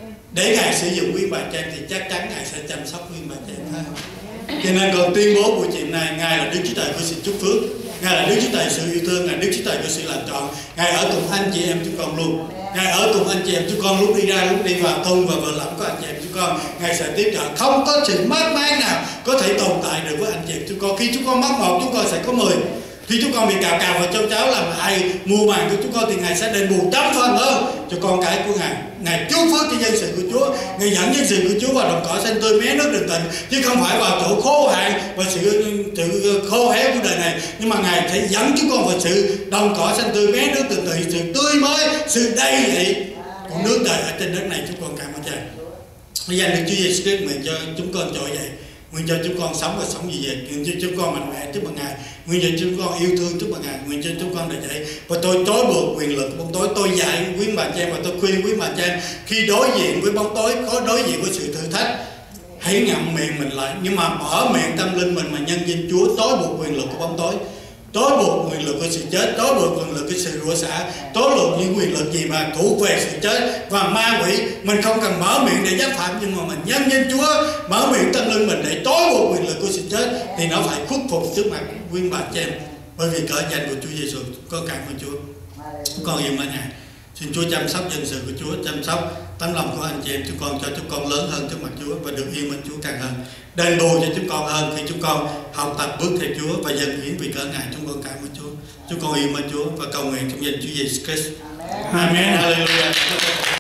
Để Ngài sử dụng quý bà chị em thì chắc chắn Ngài sẽ chăm sóc quý bà chị em, phải không? Cho nên còn tuyên bố buổi chiều này, Ngài là Đức Chúa Trời của sự chúc phước, Ngài là Đức Chúa Trời sự yêu thương, Ngài Đức Chúa Trời của sự làm trọn. Ngài ở cùng anh chị em chúng con luôn. Ngài ở cùng anh chị em chúng con lúc đi ra lúc đi vào, thôn và vợ lẫm của anh chị em chúng con. Ngài sẽ tiếp trợ, không có sự mất mát nào có thể tồn tại được với anh chị em chúng con. Khi chúng con mất một, chúng con sẽ có mười. Khi chúng con bị cào cào vào châu cháo làm hại mua màng của chúng con thì Ngài sẽ đền bù trăm phần hơn cho con cái của Ngài. Ngài chúc phước cho dân sự của Chúa, Ngài dẫn dân sự của Chúa vào đồng cỏ xanh tươi, mé nước đường tịnh, chứ không phải vào chỗ khô hạn và sự sự khô héo của đời này. Nhưng mà Ngài sẽ dẫn chúng con vào sự đồng cỏ xanh tươi, mé nước đường tịnh, sự tươi mới, sự đầy dẫy của nước trời ở trên đất này. Chúng con cảm ơn Cha. Bây giờ Đức Chúa Giêsu Christ nguyện cho chúng con trỗi dậy, nguyện cho chúng con sống và sống gì vậy, nguyện cho chúng con mạnh mẽ trước mặt Ngài, nguyện cho chúng con yêu thương trước mặt Ngài, nguyện cho chúng con được dậy. Và tôi chối buộc quyền lực của bóng tối. Tôi dạy quý bà cha em và tôi khuyên quý bà cha em, khi đối diện với bóng tối, có đối diện với sự thử thách, hãy ngậm miệng mình lại, nhưng mà mở miệng tâm linh mình mà nhân danh Chúa, chối buộc quyền lực của bóng tối, chối buộc quyền lực của sự chết, chối buộc quyền lực của sự rủa xả, chối buộc những quyền lực gì mà thuộc về sự chết và ma quỷ. Mình không cần mở miệng để giáp phạm, nhưng mà mình nhân danh Chúa, mở miệng tâm linh mình để chối buộc quyền lực của sự chết, thì nó phải khuất phục trước mặt quý bà cha em. Bởi vì cỡ danh của Chúa Giêsu, con cảm ơn Chúa. Con yêu mến Ngài. Xin Chúa chăm sóc dân sự của Chúa, chăm sóc tấm lòng của anh chị em chúng con, cho chúng con lớn hơn trước mặt Chúa và được yêu mến Chúa càng hơn, đền bù cho chúng con hơn khi chúng con học tập bước theo Chúa và dâng hiến vì cớ Ngài. Chúng con cảm ơn Chúa, chúng con yêu mến Chúa và cầu nguyện trong danh Chúa Giêsu Christ. Amen. Hallelujah.